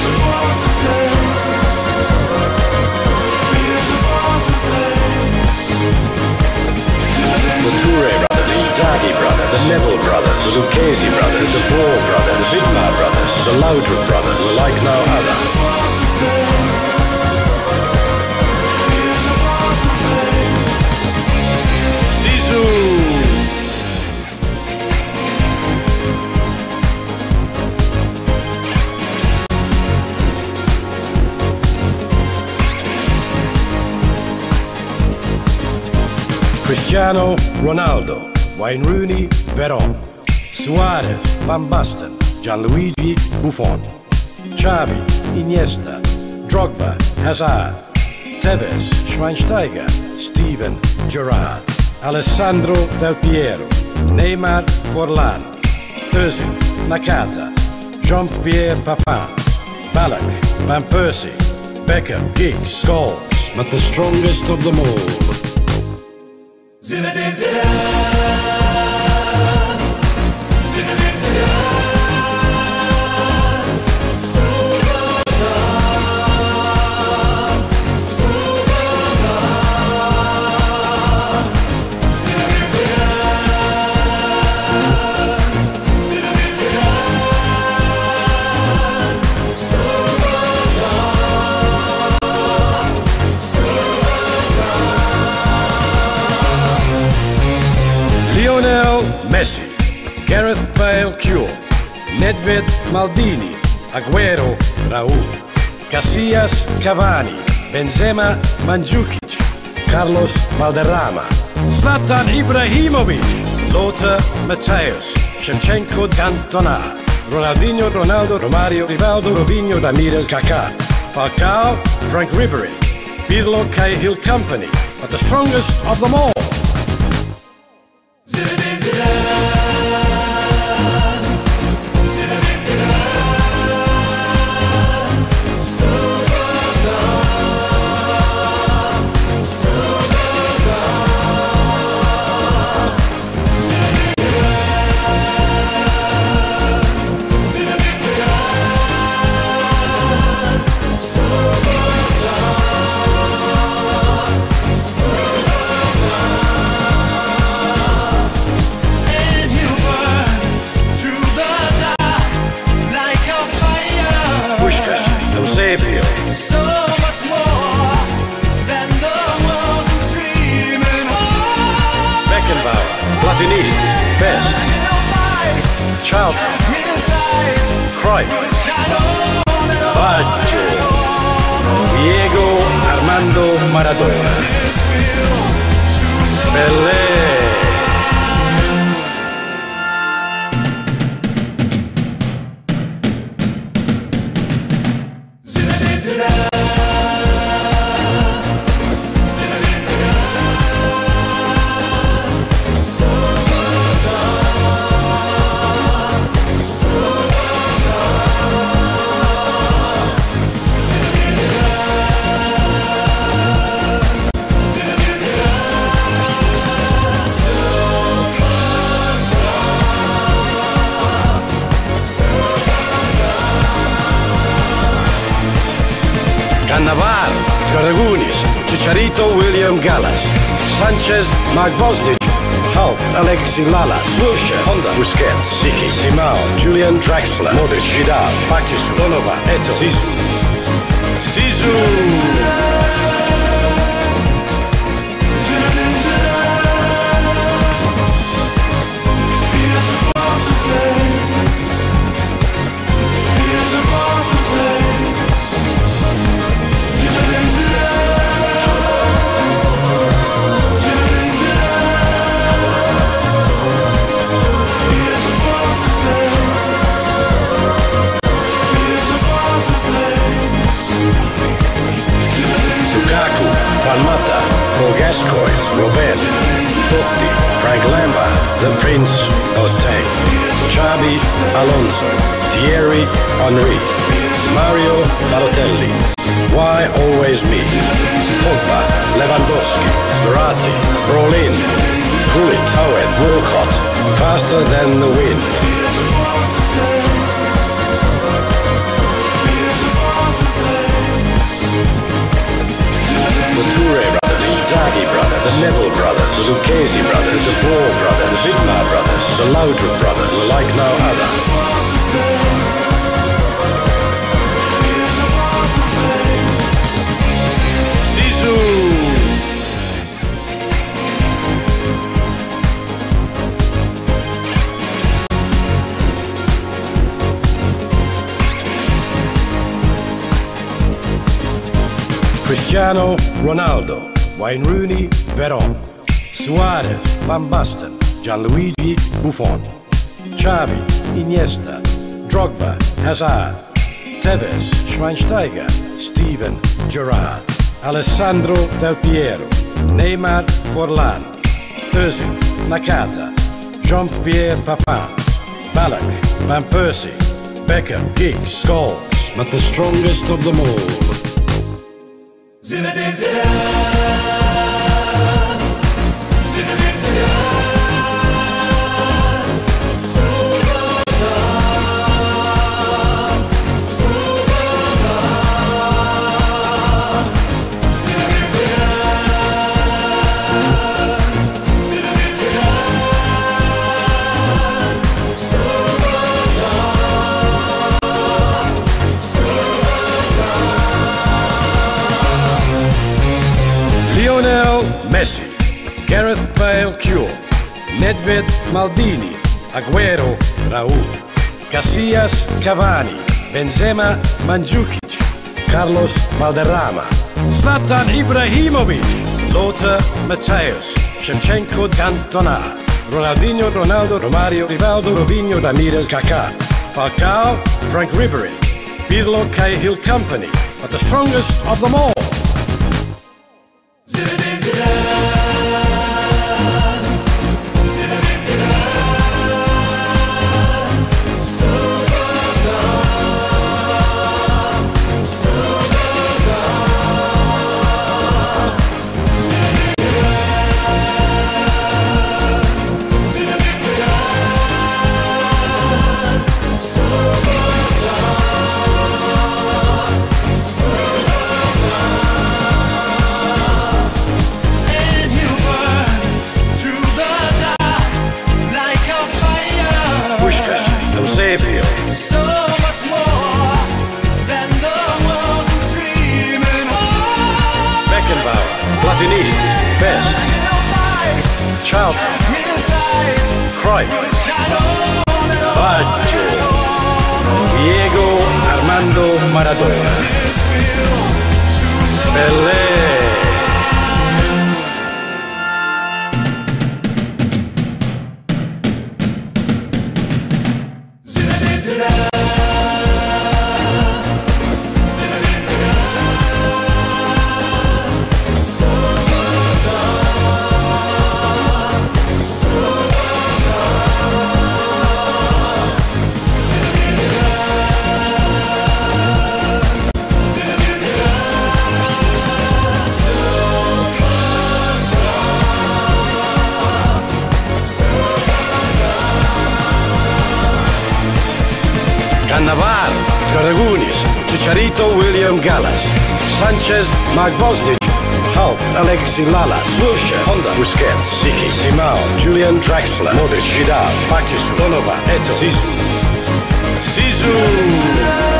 S1: The Toure brothers, the Inzaghi brothers, the Neville brothers, the Lucchesi brothers, the Ball brothers, the Vidmar brothers, the Laudrup brothers, were like no other. Zizou! Cristiano Ronaldo, Wayne Rooney, Veron, Suarez, Van Basten, Gianluigi Buffon, Xavi, Iniesta, Drogba, Hazard, Tevez, Schweinsteiger, Steven Gerrard, Alessandro Del Piero, Neymar Forlan, Özil, Nakata, Jean-Pierre Papin, Ballack, Van Persie, Beckham, Giggs, Scholes, but the strongest of them all.
S2: Zinedine Zidane, Zinedine Zidane, superstar, superstar. Zinedine Zidane, Zinedine Zidane, superstar, superstar.
S1: Lionel Messi, Gareth Bale Cure, Nedved Maldini, Aguero Raul, Casillas Cavani, Benzema Mandzukic, Carlos Valderrama, Zlatan Ibrahimovic, Lothar Matthäus, Shevchenko Cantona, Ronaldinho, Ronaldo, Romario, Rivaldo, Robinho, Ramirez, Kaká, Falcao, Frank Ribery, Pirlo, Cahill Company, but the strongest of them all.
S2: Zinedine Zidane.
S1: Charlton, Cruyff, Baggio, Diego Armando Maradona, Pelé. Cannavaro, Dragunis, Chicharito, William Gallas, Sanchez, Mark Bosnich, Hulk, Alexi Lalas, Wilshere, Honda, Busquets, Siki, Simao, Julian Draxler, Modric, Vidal, Batisu, Donovan, Eto'o, Zizou. Zizou! Gascoigne, Robben, Totti, Frank Lampard, the Prince Oteng, Xabi Alonso, Thierry Henry, Mario Balotelli, Why Always Me, Pogba, Lewandowski, Verratti, Brolin, Gullit, Owen, Walcott, Faster Than the Wind. The Toure brothers, the Inzaghi brothers, the Neville brothers, the Lucchesi brothers, the Ball brothers, the Vidmar brothers, the Laudrup brothers, were like no other. Zizou! Cristiano Ronaldo, Wayne Rooney, Veron, Suarez, Van Basten, Gianluigi Buffon, Xavi, Iniesta, Drogba, Hazard, Tevez, Schweinsteiger, Steven Gerrard, Alessandro Del Piero, Neymar Forlan, Özil, Nakata, Jean-Pierre Papin, Ballack, Van Persie, Beckham, Giggs, Scholes, but the strongest of them all.
S2: Zinedine Zidane, Zinedine Zidane, superstar, superstar. Zinedine Zidane, Zinedine Zidane, superstar.
S1: Lionel Messi, Gareth Bale Cure, Nedved Maldini, Aguero Raul, Casillas Cavani, Benzema Mandzukic, Carlos Valderrama, Zlatan Ibrahimovic, Lothar Matthäus, Shevchenko Cantona, Ronaldinho, Ronaldo, Romario, Rivaldo, Robinho, Ramirez, Kaká, Falcao, Frank Ribery, Pirlo, Cahill Company, but the strongest of them all.
S2: Zinedine Zidane, Zinedine Zidane, superstar, superstar. Zinedine Zidane, Zinedine Zidane, superstar, superstar. And you burn through the dark like a fire.
S1: Puskás, Eusebio,
S2: So much more than the world was dreaming of.
S1: Beckenbauer, Platini, Best, Charlton,
S2: His light
S1: Cruyff,
S2: would shine on and on.
S1: Baggio, Maradona. Pelé. Cannavaro, Dragunis, Chicharito, William Gallas, Sanchez, Mark Bosnich, Hulk, Alexi Lalas, Wilshere, Honda, Busquets, Siki, Simao, Julian Draxler, Modric, Vidal, Patisu, Donovan, Eto'o, Zizou. Zizou!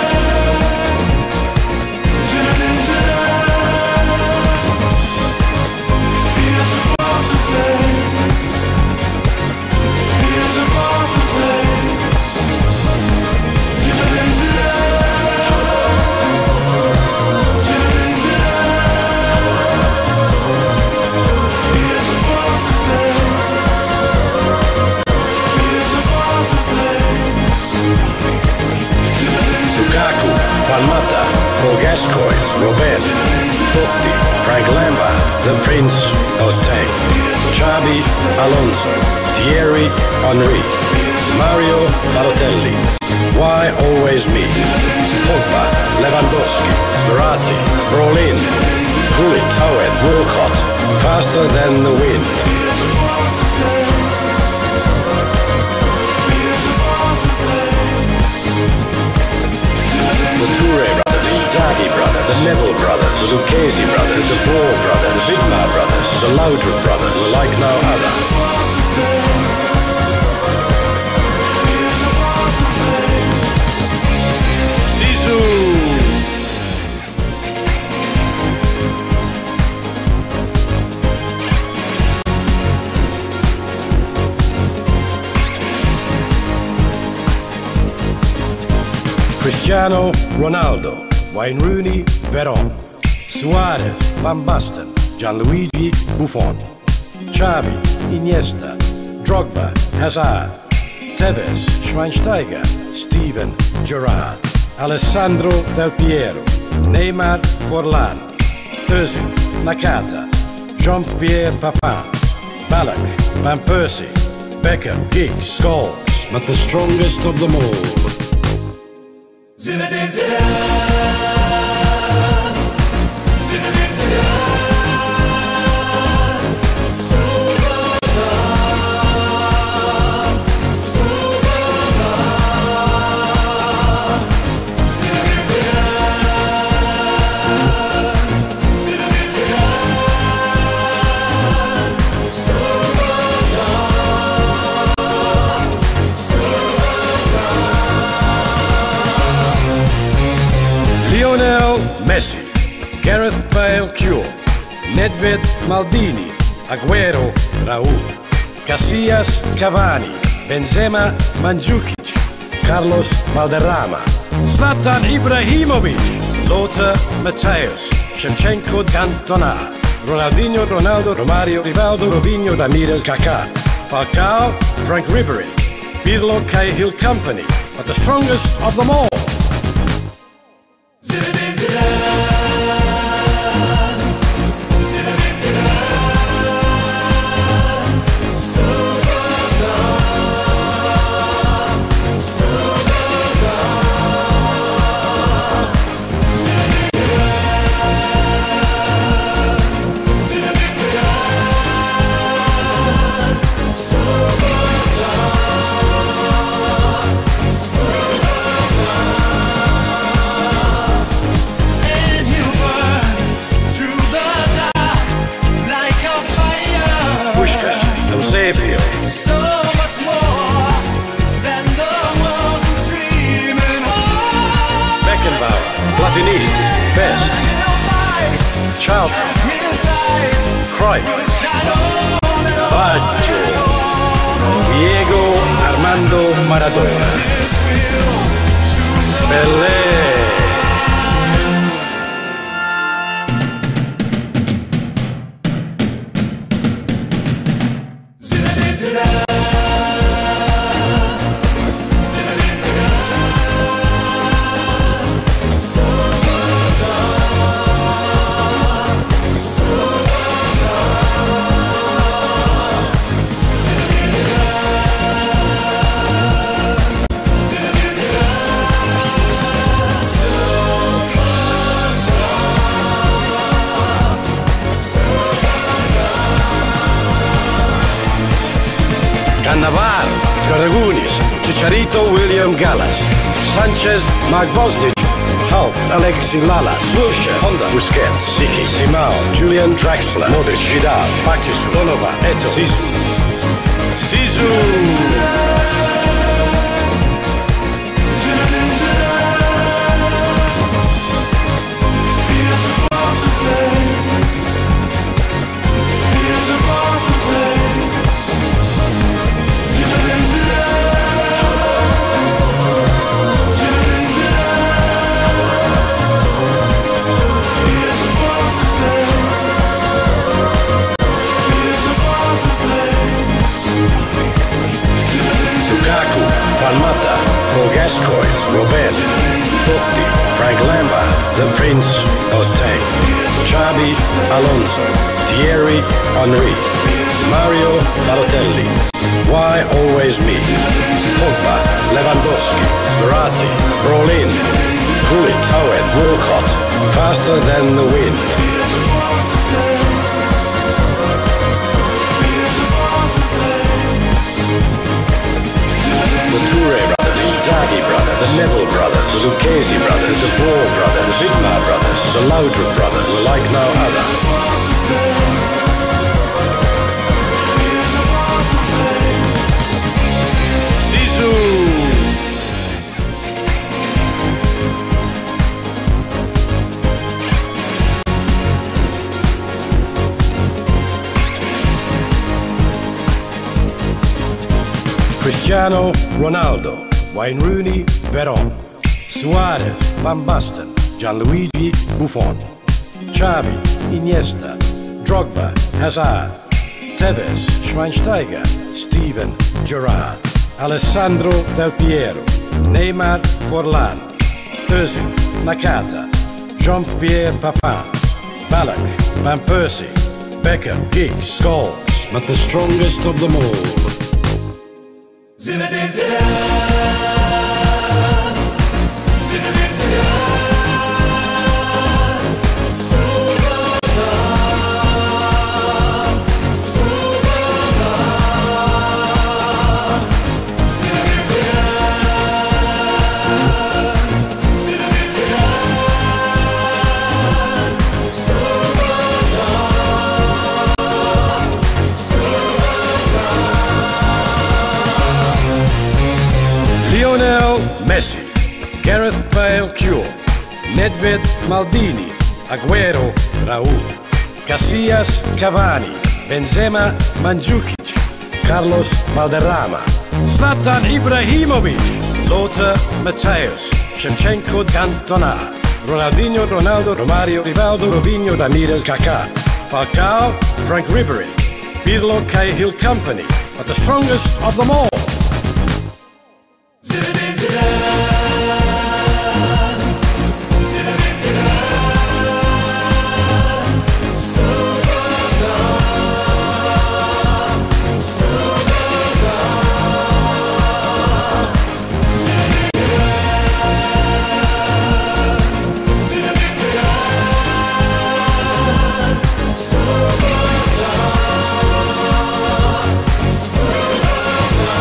S1: Mata, Paul Gascoigne, Robben, Totti, Frank Lampard, the Prince of Tank, Xabi Alonso, Thierry Henry, Mario Balotelli, why always me? Pogba, Lewandowski, Verratti, Brolin, Gullit, Howard, Walcott, faster than the wind. The Toure brothers, the Inzaghi brothers, the Neville brothers, the Lucchesi brothers, the Ball brothers, the Vidmar brothers, the Laudrup brothers, were like no other. Zizou! Cristiano Ronaldo, Wayne Rooney, Veron, Suarez, Van Basten, Gianluigi Buffon, Xavi, Iniesta, Drogba, Hazard, Tevez, Schweinsteiger, Steven Gerrard, Alessandro Del Piero, Neymar Forlan, Özil, Nakata, Jean-Pierre Papin, Ballack, Van Persie, Beckham, Giggs, Scholes, but the strongest of them all.
S2: Zinedine Zidane, Zinedine Zidane, superstar, superstar. Zinedine Zidane, Zinedine Zidane, superstar, superstar.
S1: Lionel Messi, Gareth Bale Cure, Nedved Maldini, Aguero Raul, Casillas Cavani, Benzema Mandzukic, Carlos Valderrama, Zlatan Ibrahimovic, Lothar Matthäus, Shevchenko Cantona, Ronaldinho, Ronaldo, Romario, Rivaldo, Robinho, Ramirez, Kaká, Falcao, Frank Ribery, Pirlo, Cahill Company, but the strongest of them all.
S2: Zinedine Zidane, Zinedine Zidane, superstar, superstar. Zinedine Zidane, Zinedine Zidane, superstar, superstar. And you burn through the dark like a fire.
S1: Puskás, Eusebio,
S2: So much more than the world was dreaming of.
S1: Beckenbauer, Platini, Best,
S2: In a fight,
S1: Charlton,
S2: his light
S1: Cruyff,
S2: will shine on and on
S1: Baggio, Diego Armando Maradona,
S2: his will to survive.
S1: Pelé. Dragunis, Chicharito, William Gallas, Sanchez, Mark Bosnich, Hulk, Alexi Lalas, Wilshere, Honda, Busquets, Siki, Simao, Julian Draxler, Modric, Vidal, Patisu, Donovan, Eto'o, Zizou. Zizou! Van Mata, Paul Gascoigne, Robben, Totti, Frank Lampard, the Prince of Tang, Xabi Alonso, Thierry Henry, Mario Balotelli, Why Always Me, Pogba, Lewandowski, Verratti, Brolin, Gullit, Owen, Walcott, Faster Than the Wind. The Toure brothers, the Inzaghi brothers, the Neville brothers, the Lucchesi brothers, the Ball brothers, the Vidmar brothers, the Laudrup brothers were like no other. Zizou! Cristiano Ronaldo, Wayne Rooney, Veron, Suarez, Van Basten, Gianluigi Buffon, Xavi, Iniesta, Drogba, Hazard, Tevez, Schweinsteiger, Steven Gerrard, Alessandro Del Piero, Neymar Forlan, Özil, Nakata, Jean-Pierre Papin, Ballack, Van Persie, Beckham, Giggs, Scholes, but the strongest of them all.
S2: Zinedine Zidane, Zinedine Zidane, superstar, superstar. Zinedine Zidane, Zinedine Zidane, superstar.
S1: Lionel Messi, Gareth Bale Cure, Nedved Maldini, Aguero Raul, Casillas Cavani, Benzema Mandzukic, Carlos Valderrama, Zlatan Ibrahimovic, Lothar Matthäus, Shevchenko Cantona, Ronaldinho, Ronaldo, Romario, Rivaldo, Robinho, Ramirez, Kaká, Falcao, Frank Ribery, Pirlo, Cahill Company, but the strongest of them all.
S2: Zinedine Zidane, Zinedine Zidane, superstar, superstar. Zinedine Zidane, Zinedine Zidane, superstar, superstar.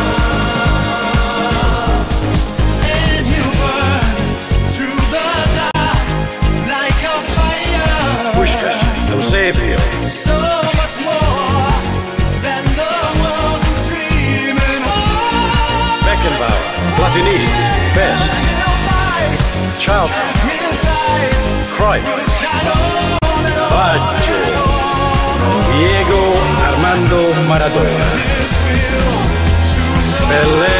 S2: And you burn through the dark like a fire.
S1: Puskás, Eusebio,
S2: So much more than the world was dreaming of.
S1: Beckenbauer, Platini, Best,
S2: He'll fight,
S1: Charlton,
S2: his light
S1: Cruyff,
S2: will shine on and on
S1: Baggio,
S2: and on.
S1: Diego Armando Maradona,
S2: His will to survive.
S1: Pelé.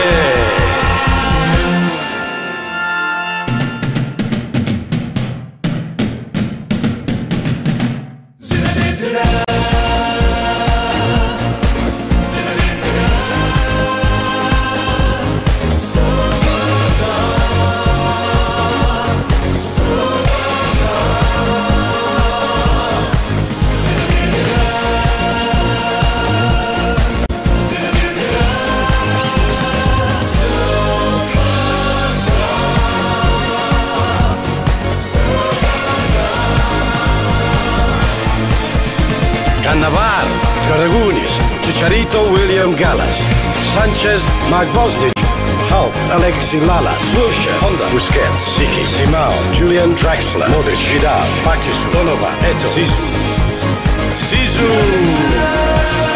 S2: Zinedine Zidane, Zinedine Zidane, superstar, superstar. Zinedine Zidane, Zinedine Zidane,
S1: Cannavaro, Dragunis, Chicharito, William Gallas, Sanchez, Mark Bosnich, Hulk, Alexi Lalas, Wilshere, Honda, Busquets, Siki, Simao, Julian Draxler, Modric, Vidal, Batisu, Donovan, Eto'o, Zizou. Zizou!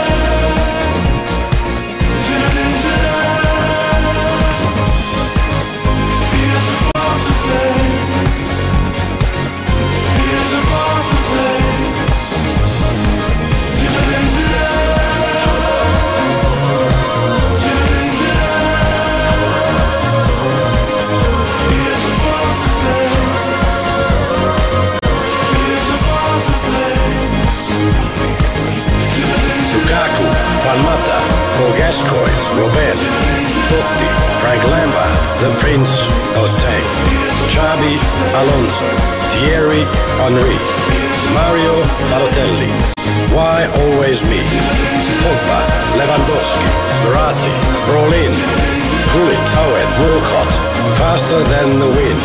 S1: Juan Mata, Paul Gascoigne, Robben, Totti, Frank Lampard, the Prince, Otey, Xabi Alonso, Thierry Henry, Mario Balotelli. Why always me? Pogba, Lewandowski, Verratti, Brolin, Gullit, Owen, Walcott, faster than the wind.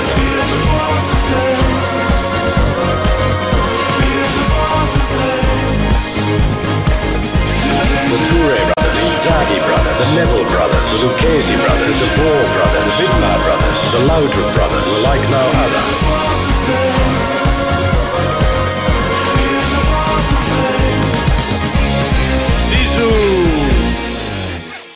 S1: The Toure brothers, the Inzaghi brothers, the Neville brothers, the Lucchesi brothers, the De Boer brothers, the Vidmar brothers, the Laudrup brothers were like no other.